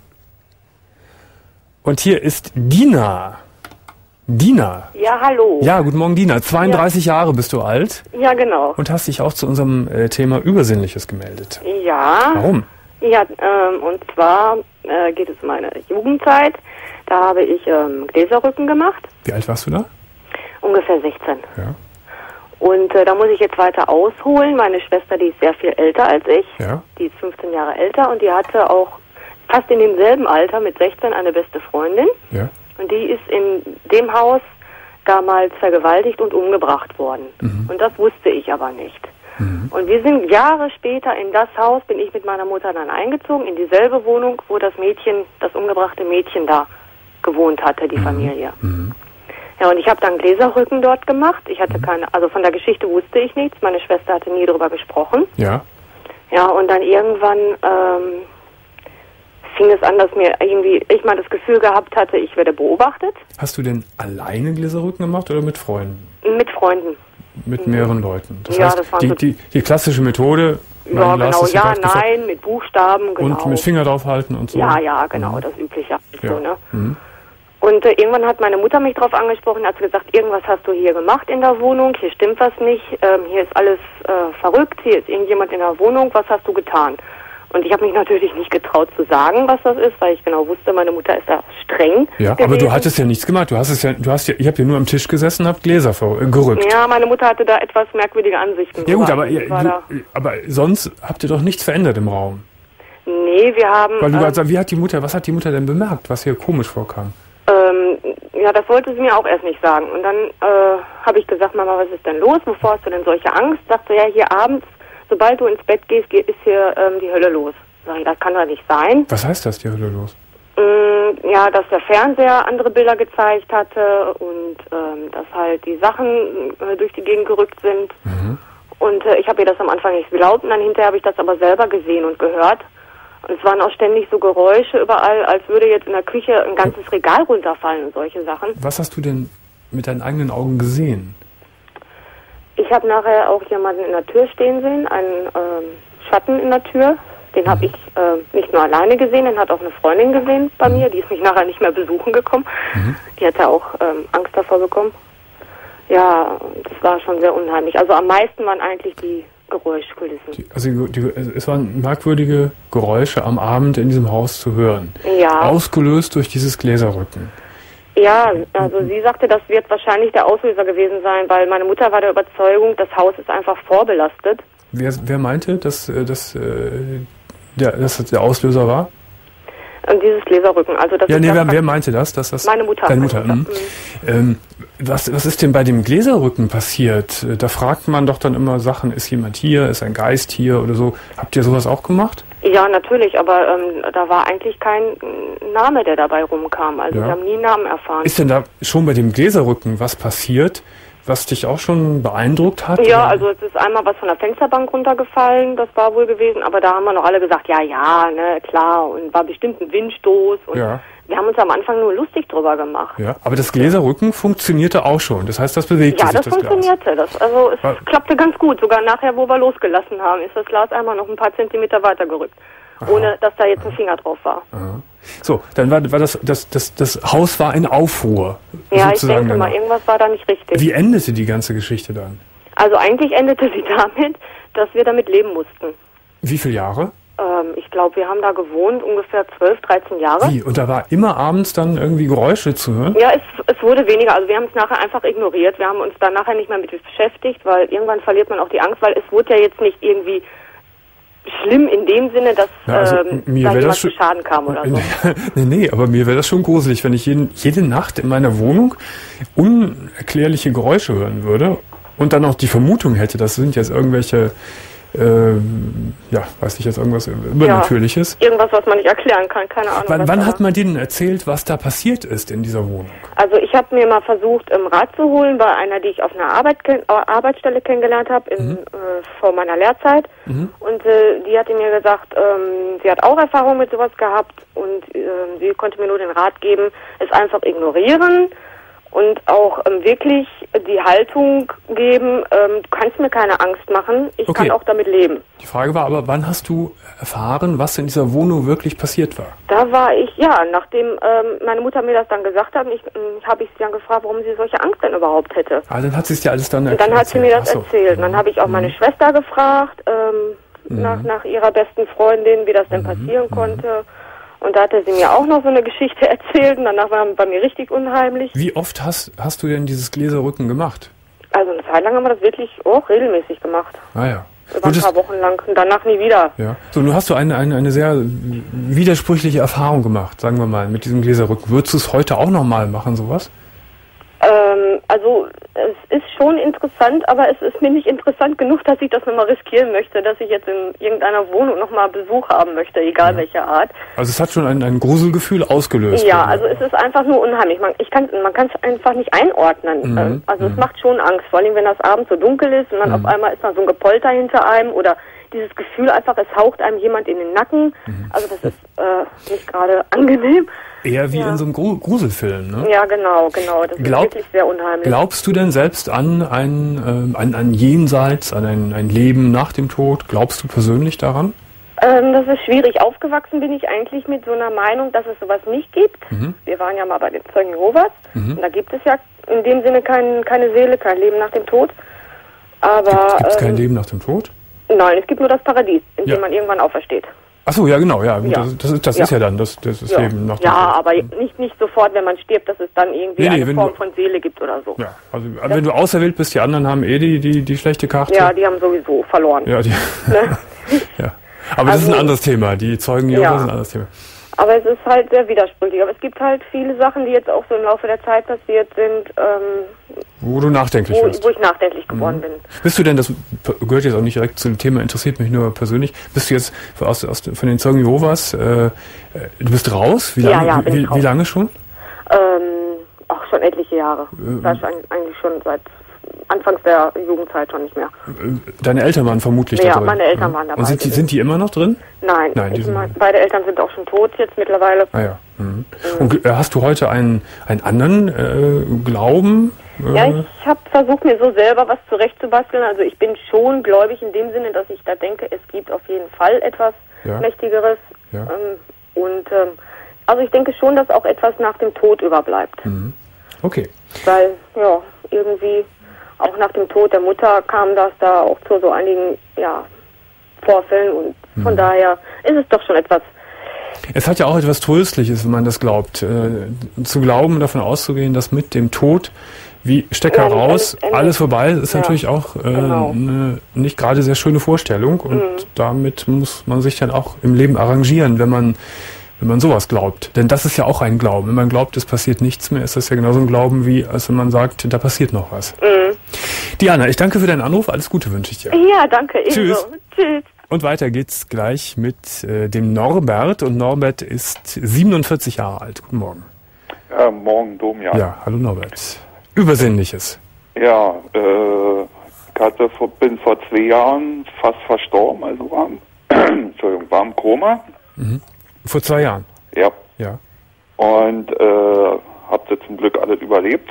Und hier ist Dina. Dina. Ja, hallo. Ja, guten Morgen, Dina. 32 Jahre bist du alt. Ja, genau. Und hast dich auch zu unserem Thema Übersinnliches gemeldet. Ja. Warum? Ja, und zwar geht es um meine Jugendzeit. Da habe ich Gläserrücken gemacht. Wie alt warst du da? Ungefähr 16. Ja. Und da muss ich jetzt weiter ausholen. Meine Schwester, die ist sehr viel älter als ich. Ja. Die ist 15 Jahre älter und die hatte auch fast in demselben Alter mit 16 eine beste Freundin. Ja. Und die ist in dem Haus damals vergewaltigt und umgebracht worden. Und das wusste ich aber nicht. Und wir sind Jahre später in das Haus, bin ich mit meiner Mutter dann eingezogen, in dieselbe Wohnung, wo das Mädchen, das umgebrachte Mädchen da gewohnt hatte, die Familie. Ja, und ich habe dann Gläserrücken dort gemacht. Ich hatte also von der Geschichte wusste ich nichts. Meine Schwester hatte nie darüber gesprochen. Ja. Ja, und dann irgendwann fing es an, dass mir irgendwie, ich mal das Gefühl gehabt hatte, ich werde beobachtet. Hast du denn alleine Gläserrücken gemacht oder mit Freunden? Mit Freunden. Mit mehreren Leuten. Das ja, heißt, das waren die klassische Methode. Ja, genau, ja, nein, mit Buchstaben, genau. Und mit Finger draufhalten und so. Ja, genau, das Übliche. Ja. So, ne? Und irgendwann hat meine Mutter mich drauf angesprochen, hat gesagt, irgendwas hast du hier gemacht in der Wohnung, hier stimmt was nicht, hier ist alles verrückt, hier ist irgendjemand in der Wohnung, was hast du getan? Und ich habe mich natürlich nicht getraut zu sagen, was das ist, weil ich genau wusste, meine Mutter ist da streng. Ja, gewesen. Aber du hattest ja nichts gemacht. Ich habe ja nur am Tisch gesessen, habe Gläser gerückt. Ja, meine Mutter hatte da etwas merkwürdige Ansichten. Ja gut, aber sonst habt ihr doch nichts verändert im Raum. Nee, wir haben... Weil du gerade sagst, was hat die Mutter denn bemerkt, was hier komisch vorkam? Ja, das wollte sie mir auch erst nicht sagen. Und dann habe ich gesagt, Mama, was ist denn los? Wovor hast du denn solche Angst? Sagt sie, ja, hier abends, sobald du ins Bett gehst, ist hier die Hölle los. Sag ich, das kann doch nicht sein. Was heißt das, die Hölle los? Ja, dass der Fernseher andere Bilder gezeigt hatte und dass halt die Sachen durch die Gegend gerückt sind. Und ich habe ihr das am Anfang nicht geglaubt und dann hinterher habe ich das aber selber gesehen und gehört. Und es waren auch ständig so Geräusche überall, als würde jetzt in der Küche ein ganzes Regal runterfallen und solche Sachen. Was hast du denn mit deinen eigenen Augen gesehen? Ich habe nachher auch jemanden in der Tür stehen sehen, einen Schatten in der Tür. Den habe ich nicht nur alleine gesehen, den hat auch eine Freundin gesehen bei mir. Die ist mich nachher nicht mehr besuchen gekommen. Die hatte auch Angst davor bekommen. Ja, das war schon sehr unheimlich. Also am meisten waren eigentlich die Geräuschkulissen. Es waren merkwürdige Geräusche am Abend in diesem Haus zu hören. Ja. Ausgelöst durch dieses Gläserrücken. Ja, also sie sagte, das wird wahrscheinlich der Auslöser gewesen sein, weil meine Mutter war der Überzeugung, das Haus ist einfach vorbelastet. Wer meinte, dass das der Auslöser war? Dieses Gläserrücken. Also das wer meinte das? Meine Mutter. Deine Mutter. Was ist denn bei dem Gläserrücken passiert? Da fragt man doch dann immer Sachen, ist jemand hier, ist ein Geist hier oder so. Habt ihr sowas auch gemacht? Ja, natürlich, aber da war eigentlich kein Name, der dabei rumkam. Also wir haben nie Namen erfahren. Ist denn da schon bei dem Gläserrücken was passiert, was dich auch schon beeindruckt hat? Ja, also es ist einmal was von der Fensterbank runtergefallen, das war wohl gewesen, aber da haben wir noch alle gesagt, ja, ne, klar, und war bestimmt ein Windstoß und wir haben uns am Anfang nur lustig drüber gemacht. Ja, aber das Gläserrücken funktionierte auch schon, das heißt, das bewegte sich, das Glas. Ja, das funktionierte, es klappte ganz gut, sogar nachher, wo wir losgelassen haben, ist das Glas einmal noch ein paar Zentimeter weiter gerückt, ohne dass da jetzt ein Finger drauf war. Aha. So, dann war das Haus war in Aufruhr. Ja, ich denke mal, irgendwas war da nicht richtig. Wie endete die ganze Geschichte dann? Also eigentlich endete sie damit, dass wir damit leben mussten. Wie viele Jahre? Ich glaube, wir haben da gewohnt, ungefähr 12, 13 Jahre. Wie? Und da war immer abends dann irgendwie Geräusche zu hören? Ja, es wurde weniger. Also wir haben es nachher einfach ignoriert. Wir haben uns da nachher nicht mehr mit beschäftigt, weil irgendwann verliert man auch die Angst, weil es wurde ja jetzt nicht irgendwie schlimm in dem Sinne, dass da jemand zu Schaden kam oder so. Nee, aber mir wäre das schon gruselig, wenn ich jede Nacht in meiner Wohnung unerklärliche Geräusche hören würde und dann auch die Vermutung hätte, das sind jetzt irgendwelche, weiß ich jetzt, irgendwas Übernatürliches. Ja, irgendwas, was man nicht erklären kann, keine Ahnung. Wann hat man denen erzählt, was da passiert ist in dieser Wohnung? Also ich habe mir mal versucht, Rat zu holen bei einer, die ich auf einer Arbeitsstelle kennengelernt habe, vor meiner Lehrzeit. Und die hatte mir gesagt, sie hat auch Erfahrung mit sowas gehabt und sie konnte mir nur den Rat geben, es einfach ignorieren und auch wirklich die Haltung geben, du kannst mir keine Angst machen, ich kann auch damit leben. Die Frage war aber, wann hast du erfahren, was in dieser Wohnung wirklich passiert war? Da war ich, nachdem meine Mutter mir das dann gesagt hat, habe ich sie dann gefragt, warum sie solche Angst denn überhaupt hätte. Dann hat sie es dir alles dann erzählt. Und dann hat sie mir das erzählt. Und dann habe ich auch meine Schwester gefragt, nach ihrer besten Freundin, wie das denn passieren konnte. Und da hatte sie mir auch noch so eine Geschichte erzählt und danach war bei mir richtig unheimlich. Wie oft hast du denn dieses Gläserrücken gemacht? Also eine Zeit lang haben wir das wirklich auch regelmäßig gemacht. Ah ja. Über ein paar Wochen lang und danach nie wieder. Ja. So, nun hast du eine sehr widersprüchliche Erfahrung gemacht, sagen wir mal, mit diesem Gläserrücken. Würdest du es heute auch nochmal machen, sowas? Also es ist schon interessant, aber es ist mir nicht interessant genug, dass ich das nochmal riskieren möchte, dass ich jetzt in irgendeiner Wohnung nochmal Besuch haben möchte, egal welche Art. Also es hat schon ein Gruselgefühl ausgelöst. Ja, also es ist einfach nur unheimlich. Man kann es einfach nicht einordnen. Also es macht schon Angst, vor allem wenn das abends so dunkel ist und dann auf einmal ist da so ein Gepolter hinter einem oder dieses Gefühl einfach, es haucht einem jemand in den Nacken. Also das ist nicht gerade angenehm. Eher wie in so einem Gruselfilm, ne? Ja, genau. Das ist wirklich sehr unheimlich. Glaubst du denn selbst an ein Jenseits, an ein Leben nach dem Tod? Glaubst du persönlich daran? Das ist schwierig. Aufgewachsen bin ich eigentlich mit so einer Meinung, dass es sowas nicht gibt. Wir waren ja mal bei den Zeugen Jehovas. Und da gibt es ja in dem Sinne keine Seele, kein Leben nach dem Tod. Aber gibt es kein Leben nach dem Tod? Nein, es gibt nur das Paradies, in dem man irgendwann aufersteht. Ach so, ja genau, ja. Das ist ja dann das Leben nach dem Tod. Ja, aber nicht sofort, wenn man stirbt, dass es dann irgendwie eine Form von Seele gibt oder so. Ja, also wenn du auserwählt bist, die anderen haben die schlechte Karte. Ja, die haben sowieso verloren. Ja, ne? Ja. Aber das ist ein anderes Thema. Die Zeugen Jehovas sind ein anderes Thema. Aber es ist halt sehr widersprüchlich. Aber es gibt halt viele Sachen, die jetzt auch so im Laufe der Zeit passiert sind, wo du nachdenklich wirst. Wo ich nachdenklich geworden bin. Bist du denn, das gehört jetzt auch nicht direkt zu dem Thema, interessiert mich nur persönlich, bist du jetzt von den Zeugen Jehovas, du bist raus? Wie lange schon? Schon etliche Jahre. Das ist eigentlich schon seit Anfangs der Jugendzeit schon nicht mehr. Deine Eltern waren vermutlich da drin? Ja, meine Eltern waren dabei. Und sind die immer noch drin? Nein, beide Eltern sind auch schon tot jetzt mittlerweile. Ah ja. Und hast du heute einen anderen Glauben? Ja, ich habe versucht, mir so selber was zurechtzubasteln. Also ich bin schon gläubig in dem Sinne, dass ich da denke, es gibt auf jeden Fall etwas Mächtigeres. Ja. Also ich denke schon, dass auch etwas nach dem Tod überbleibt. Okay. Weil, irgendwie auch nach dem Tod der Mutter kam das da auch zu so einigen Vorfällen und von daher ist es doch schon etwas. Es hat ja auch etwas Tröstliches, wenn man das glaubt. Zu glauben, davon auszugehen, dass mit dem Tod wie Stecker raus, alles vorbei, ist natürlich auch eine nicht gerade sehr schöne Vorstellung und damit muss man sich dann auch im Leben arrangieren, wenn man sowas glaubt. Denn das ist ja auch ein Glauben. Wenn man glaubt, es passiert nichts mehr, ist das ja genauso ein Glauben, wie als wenn man sagt, da passiert noch was. Diana, ich danke für deinen Anruf. Alles Gute wünsche ich dir. Ja, danke. Tschüss. Tschüss. Und weiter geht's gleich mit dem Norbert. Und Norbert ist 47 Jahre alt. Guten Morgen. Ja, morgen Domian. Ja, hallo Norbert. Übersinnliches. Ja, ich bin vor 2 Jahren fast verstorben, also war im Koma. Vor 2 Jahren? Ja. Und hab das zum Glück alles überlebt.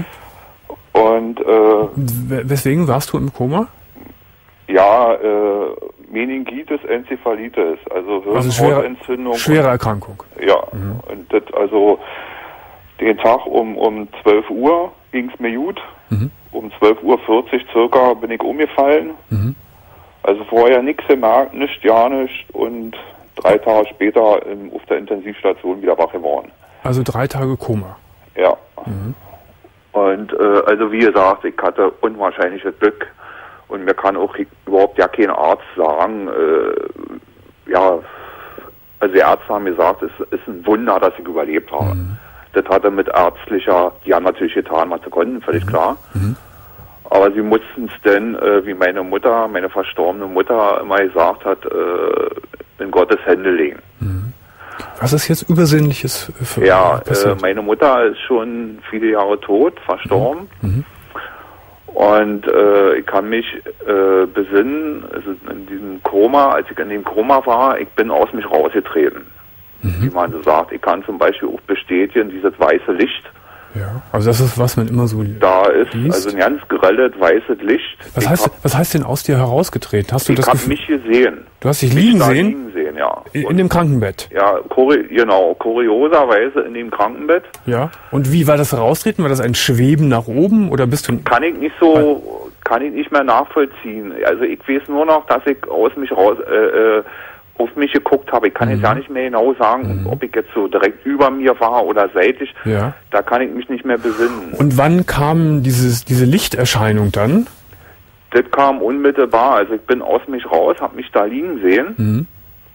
Und weswegen warst du im Koma? Ja, Meningitis, Enzephalitis, also Hirnhautentzündung. Schwere Erkrankung. Ja, und das also den Tag um 12 Uhr ging es mir gut. Um 12:40 Uhr circa bin ich umgefallen. Also vorher nichts gemerkt, gar nichts und 3 Tage später auf der Intensivstation wieder wach geworden. Also 3 Tage Koma? Ja. Und also wie gesagt, ich hatte unwahrscheinliches Glück und mir kann auch überhaupt kein Arzt sagen, also die Ärzte haben gesagt, es ist ein Wunder, dass ich überlebt habe. Das hatte mit die haben natürlich getan, was sie konnten, völlig klar. Aber sie mussten es denn, wie meine verstorbene Mutter immer gesagt hat, in Gottes Hände legen. Was ist jetzt Übersinnliches für meine Mutter ist schon viele Jahre tot, verstorben. Und ich kann mich besinnen, also in diesem Koma, als ich in dem Koma war, ich bin aus mich rausgetreten. Wie man so sagt. Ich kann zum Beispiel auch bestätigen, dieses weiße Licht. Ja, also das ist, was man immer so da ist, liest. Also ein ganz grelles, weißes Licht. Was heißt denn aus dir herausgetreten? Hast du das Gefühl? Ich habe mich gesehen. Du hast dich liegen sehen? Ja. In dem Krankenbett? Ja, genau. Kurioserweise in dem Krankenbett. Ja. Und wie war das Raustreten? War das ein Schweben nach oben oder bist du... Kann ich nicht mehr nachvollziehen. Also ich weiß nur noch, dass ich aus mich raus auf mich geguckt habe. Ich kann jetzt ja nicht mehr genau sagen, ob ich jetzt so direkt über mir war oder seitlich. Ja. Da kann ich mich nicht mehr besinnen. Und wann kam diese Lichterscheinung dann? Das kam unmittelbar. Also ich bin aus mich raus, habe mich da liegen sehen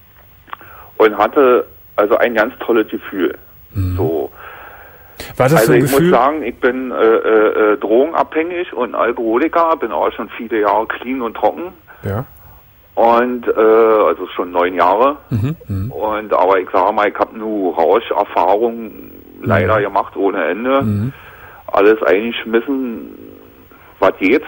und hatte also ein ganz tolles Gefühl. So. War das also so ein ich Gefühl? muss sagen, ich bin drogenabhängig und Alkoholiker, bin auch schon viele Jahre clean und trocken. Ja. Und also schon 9 Jahre. Und aber ich sage mal, ich habe nur Rauscherfahrungen leider gemacht ohne Ende. Alles eingeschmissen, was geht.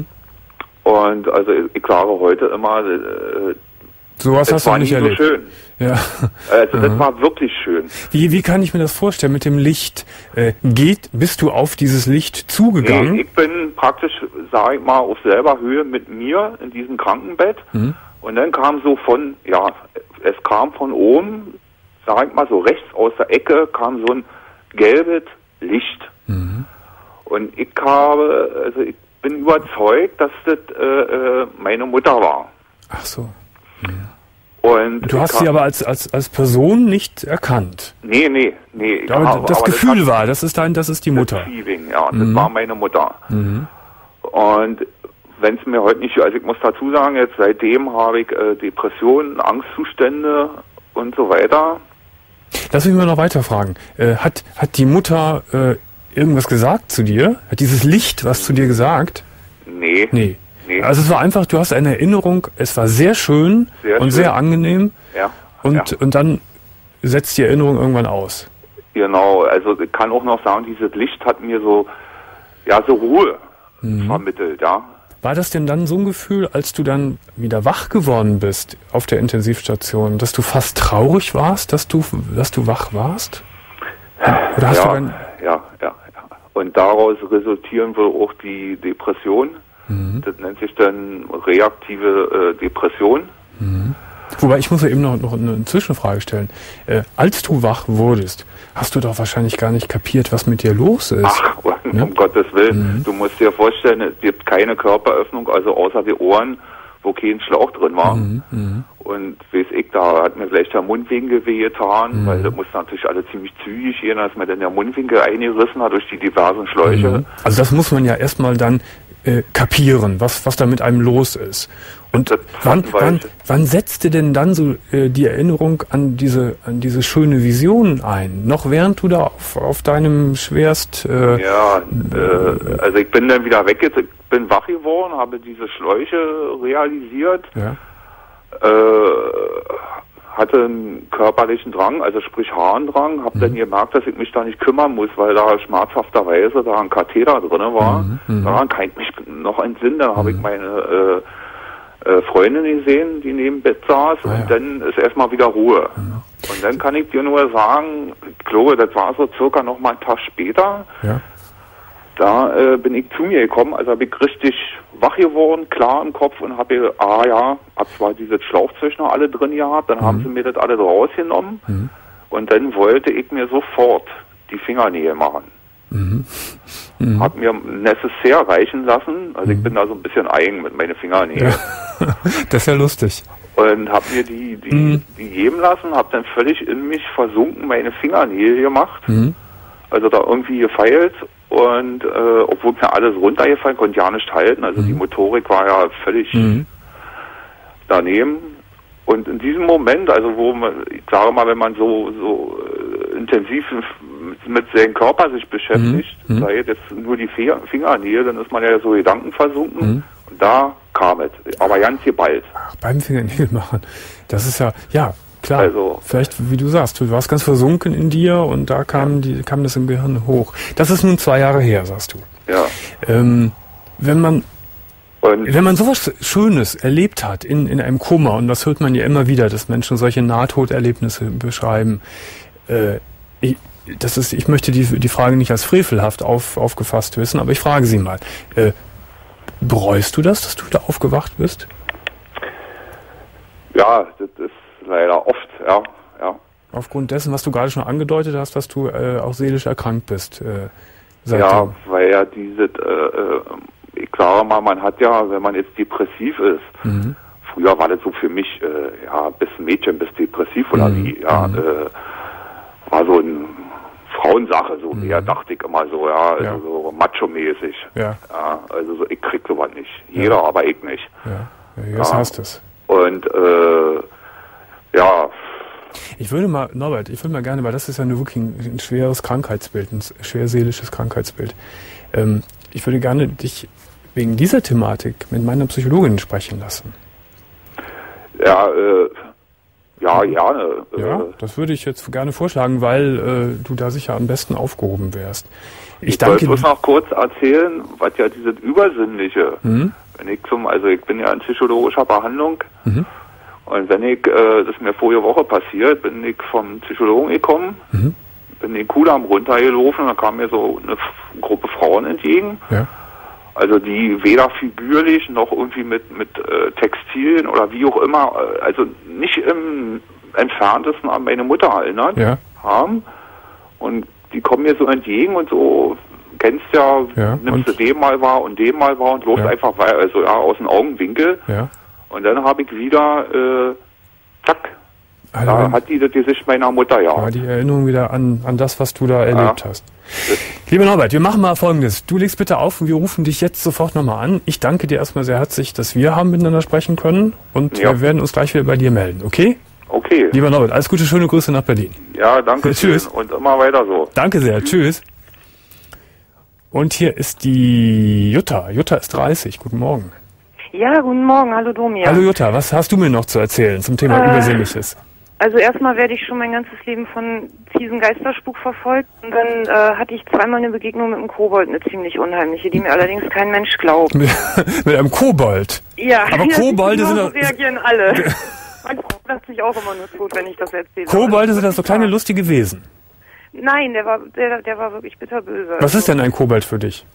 Und also ich sage heute immer, sowas hast du nicht erlebt. So schön. Ja. Also das war wirklich schön. Wie kann ich mir das vorstellen mit dem Licht? Bist du auf dieses Licht zugegangen? Nee, ich bin praktisch, sage ich mal, auf selber Höhe mit mir in diesem Krankenbett. Und dann kam so es kam von oben, sage ich mal, so rechts aus der Ecke kam so ein gelbes Licht. Und ich bin überzeugt, dass das meine Mutter war. Ach so. Und du hast sie aber als Person nicht erkannt. Nee. Das Gefühl war, das ist die Mutter. Das Feeling, ja, das war meine Mutter. Und wenn es mir heute nicht, also ich muss dazu sagen, jetzt seitdem habe ich Depressionen, Angstzustände und so weiter. Lass mich mal noch weiter fragen. Hat die Mutter irgendwas gesagt zu dir? Hat dieses Licht was zu dir gesagt? Nee. Also es war einfach, du hast eine Erinnerung, es war sehr schön sehr angenehm. Ja. Und dann setzt die Erinnerung irgendwann aus. Genau, also ich kann auch noch sagen, dieses Licht hat mir so Ruhe vermittelt, ja. War das denn dann so ein Gefühl, als du dann wieder wach geworden bist auf der Intensivstation, dass du fast traurig warst, dass du wach warst? Oder hast du dann... Ja. Und daraus resultieren wohl auch die Depression. Das nennt sich dann reaktive Depression. Wobei, ich muss ja eben noch eine Zwischenfrage stellen. Als du wach wurdest, hast du doch wahrscheinlich gar nicht kapiert, was mit dir los ist. Ach, um Gottes Willen. Du musst dir vorstellen, es gibt keine Körperöffnung, also außer die Ohren, wo kein Schlauch drin war. Und weiß ich, da hat mir gleich der Mundwinkel wehgetan, weil das muss natürlich alle ziemlich zügig gehen, als mir dann der Mundwinkel eingerissen hat durch die diversen Schläuche. Also das muss man ja erstmal dann kapieren, was da mit einem los ist. Und wann setzte denn dann so die Erinnerung an diese schöne Vision ein? Noch während du da auf deinem schwerst... also ich bin dann wieder weg, ich bin wach geworden, habe diese Schläuche realisiert, hatte einen körperlichen Drang, also sprich Harndrang, habe dann gemerkt, dass ich mich da nicht kümmern muss, weil da schmerzhafterweise da ein Katheter drin war. Daran kann ich mich noch entsinnen, dann habe ich meine Freundin gesehen, die neben Bett saß und dann ist erstmal wieder Ruhe. Und dann kann ich dir nur sagen, ich glaube, das war so circa noch mal einen Tag später, da bin ich zu mir gekommen, also habe ich richtig wach geworden, klar im Kopf und habe hab zwar dieses Schlauchzeug noch alle drin gehabt, dann haben sie mir das alles rausgenommen und dann wollte ich mir sofort die Fingernägel machen. Hab mir Necessaire reichen lassen, also ich bin da so ein bisschen eigen mit meinen Fingernägeln. Das ist ja lustig. Und hab mir die geben lassen, hab dann völlig in mich versunken meine Fingernägel gemacht, also da irgendwie gefeilt und obwohl mir alles runtergefallen, konnte ja nicht halten, also die Motorik war ja völlig daneben. Und in diesem Moment, also wo man, ich sage mal, wenn man so intensiv mit seinem Körper sich beschäftigt, sei jetzt nur die Fingernägel, dann ist man ja so gedankenversunken und da kam es, aber ganz geballt. Ach, beim Fingernägel machen, das ist ja klar, also, vielleicht wie du sagst, du warst ganz versunken in dir und da kam das im Gehirn hoch. Das ist nun 2 Jahre her, sagst du. Ja. Wenn man sowas Schönes erlebt hat in einem Koma, und das hört man ja immer wieder, dass Menschen solche Nahtoderlebnisse beschreiben, ich möchte die Frage nicht als frevelhaft aufgefasst wissen, aber ich frage Sie mal, bereust du das, dass du da aufgewacht bist? Ja, das ist leider oft, ja. Aufgrund dessen, was du gerade schon angedeutet hast, dass du auch seelisch erkrankt bist. Seitdem. Ja, weil ja ich sage mal, man hat ja, wenn man jetzt depressiv ist, früher war das so für mich, bist ein Mädchen, bist depressiv oder wie, war so eine Frauensache, so mehr, dachte ich immer so, also so macho-mäßig. Ja. Also so, ich krieg sowas nicht. Jeder, aber ich nicht. Ja, jetzt hast du es. Und, Ich würde mal, Norbert, gerne, weil das ist ja nur wirklich ein schweres Krankheitsbild, ein schwer seelisches Krankheitsbild. Ich würde gerne dich wegen dieser Thematik mit meiner Psychologin sprechen lassen. Ja, gerne. Ja, das würde ich jetzt gerne vorschlagen, weil du da sicher am besten aufgehoben wärst. Ich wollte bloß noch kurz erzählen, was ja dieses Übersinnliche, wenn ich ich bin ja in psychologischer Behandlung, und wenn das ist mir vorige Woche passiert, bin ich vom Psychologen gekommen, bin den Kudamm runtergelaufen und da kam mir so eine Gruppe Frauen entgegen. Ja. Also die weder figürlich noch irgendwie mit Textilien oder wie auch immer, also nicht im Entferntesten an meine Mutter erinnert haben. Und die kommen mir so entgegen und so, kennst ja, nimmst du den mal wahr und den mal wahr und läufst einfach weiter, also aus dem Augenwinkel. Ja. Und dann habe ich wieder, zack, da hat die das Gesicht meiner Mutter, ja. Die Erinnerung wieder an das, was du da erlebt hast. Lieber Norbert, wir machen mal Folgendes. Du legst bitte auf und wir rufen dich jetzt sofort nochmal an. Ich danke dir erstmal sehr herzlich, dass wir haben miteinander sprechen können und wir werden uns gleich wieder bei dir melden, okay? Okay. Lieber Norbert, alles Gute, schöne Grüße nach Berlin. Ja, danke. Tschüss. Und immer weiter so. Danke sehr, tschüss. Und hier ist die Jutta. Jutta ist 30, guten Morgen. Ja, guten Morgen, hallo Domian. Hallo Jutta, was hast du mir noch zu erzählen zum Thema Übersinnliches? Also erstmal werde ich schon mein ganzes Leben von fiesen Geisterspuk verfolgt und dann hatte ich zweimal eine Begegnung mit einem Kobold, eine ziemlich unheimliche, die mir allerdings kein Mensch glaubt. Mit einem Kobold? Ja, aber Kobolde sind doch... reagieren alle. Mein Freund lacht sich auch immer nur tot, wenn ich das erzähle. Kobolde sind das so kleine lustige Wesen? Nein, der war wirklich bitterböse. Was ist denn ein Kobold für dich?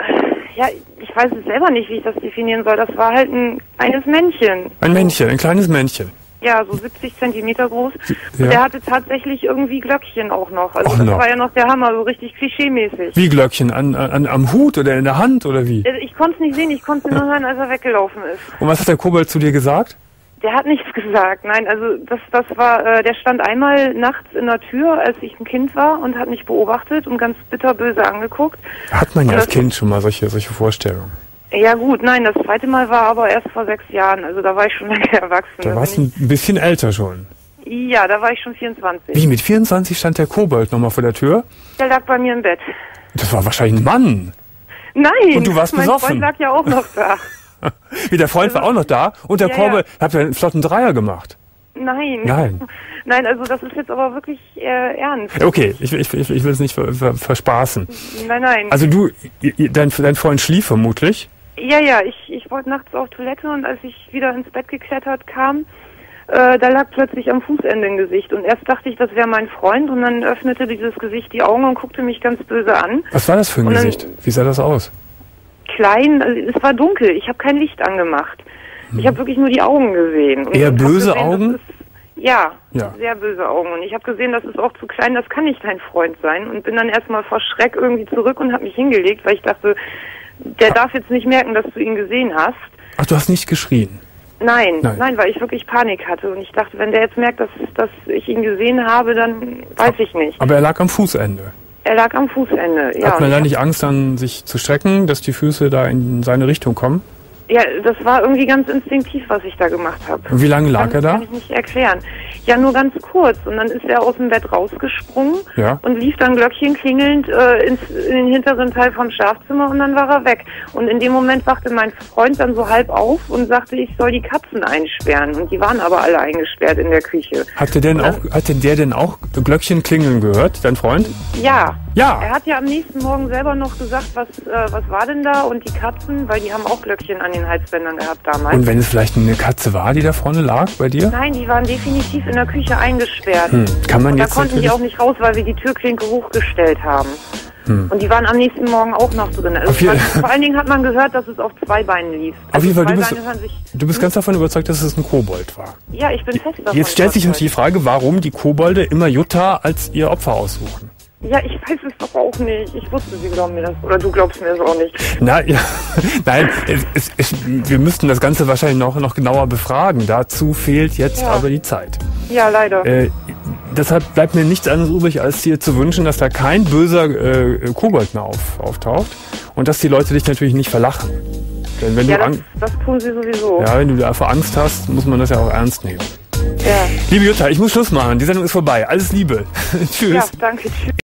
Ja, ich weiß es selber nicht, wie ich das definieren soll. Das war halt ein kleines Männchen. Ein Männchen, ein kleines Männchen. Ja, so 70 Zentimeter groß. Ja. Und der hatte tatsächlich irgendwie Glöckchen auch noch. Also das war ja noch der Hammer, so richtig klischee-mäßig. Wie Glöckchen? Am Hut oder in der Hand oder wie? Ich konnte es nicht sehen, ich konnte es nur hören, als er weggelaufen ist. Und was hat der Kobold zu dir gesagt? Der hat nichts gesagt, nein, also das war, der stand einmal nachts in der Tür, als ich ein Kind war und hat mich beobachtet und ganz bitterböse angeguckt. Hat man ja als Kind schon mal solche Vorstellungen? Ja gut, nein, das zweite Mal war aber erst vor 6 Jahren, also da war ich schon lange erwachsen. Da warst du ein bisschen älter schon. Ja, da war ich schon 24. Wie, mit 24 stand der Kobold nochmal vor der Tür? Der lag bei mir im Bett. Das war wahrscheinlich ein Mann. Nein, und du warst mein besoffen. Freund lag ja auch noch da. Wie, der Freund war auch noch da und der Kobold, habt ihr einen flotten Dreier gemacht? Nein. Nein. Nein, also das ist jetzt aber wirklich ernst. Okay, ich will es nicht verspaßen. Nein. Also dein Freund schlief vermutlich? Ja, ich wollte nachts auf Toilette und als ich wieder ins Bett geklettert kam, da lag plötzlich am Fußende ein Gesicht und erst dachte ich, das wäre mein Freund und dann öffnete dieses Gesicht die Augen und guckte mich ganz böse an. Was war das für ein Gesicht? Wie sah das aus? Klein, also es war dunkel, ich habe kein Licht angemacht. Ich habe wirklich nur die Augen gesehen. Und eher böse Augen? Ja, sehr böse Augen. Und ich habe gesehen, das ist auch zu klein, das kann nicht dein Freund sein. Und bin dann erstmal vor Schreck irgendwie zurück und habe mich hingelegt, weil ich dachte, der darf jetzt nicht merken, dass du ihn gesehen hast. Ach, du hast nicht geschrien? Nein, weil ich wirklich Panik hatte. Und ich dachte, wenn der jetzt merkt, dass ich ihn gesehen habe, dann weiß ich nicht. Aber er lag am Fußende? Er lag am Fußende, ja. Hat man da nicht Angst, dann sich zu strecken, dass die Füße da in seine Richtung kommen? Ja, das war irgendwie ganz instinktiv, was ich da gemacht habe. Und wie lange lag er da? Das kann ich nicht erklären. Ja, nur ganz kurz. Und dann ist er aus dem Bett rausgesprungen und lief dann Glöckchen klingelnd in den hinteren Teil vom Schlafzimmer und dann war er weg. Und in dem Moment wachte mein Freund dann so halb auf und sagte, ich soll die Katzen einsperren. Und die waren aber alle eingesperrt in der Küche. Hatte der denn auch Glöckchen klingeln gehört, dein Freund? Ja. Ja. Er hat ja am nächsten Morgen selber noch gesagt, was war denn da? Und die Katzen, weil die haben auch Glöckchen an den Halsbändern gehabt damals. Und wenn es vielleicht eine Katze war, die da vorne lag bei dir? Nein, die waren definitiv in der Küche eingesperrt. Kann man und jetzt da konnten die auch nicht raus, weil wir die Türklinke hochgestellt haben. Und die waren am nächsten Morgen auch noch drin. Also vor allen Dingen hat man gehört, dass es auf 2 Beinen lief. Auf jeden Fall, du bist ganz davon überzeugt, dass es ein Kobold war. Ja, ich bin fest davon Jetzt stellt sich uns die Frage, warum die Kobolde immer Jutta als ihr Opfer aussuchen. Ja, ich weiß es doch auch nicht. Ich wusste, Sie glauben mir das. Oder du glaubst mir das auch nicht. Na, ja, nein, wir müssten das Ganze wahrscheinlich noch genauer befragen. Dazu fehlt jetzt aber die Zeit. Ja, leider. Deshalb bleibt mir nichts anderes übrig, als dir zu wünschen, dass da kein böser Kobold mehr auftaucht und dass die Leute dich natürlich nicht verlachen. Denn wenn das tun sie sowieso. Ja, wenn du davor Angst hast, muss man das ja auch ernst nehmen. Ja. Liebe Jutta, ich muss Schluss machen. Die Sendung ist vorbei. Alles Liebe. Tschüss. Ja, danke. Tschüss.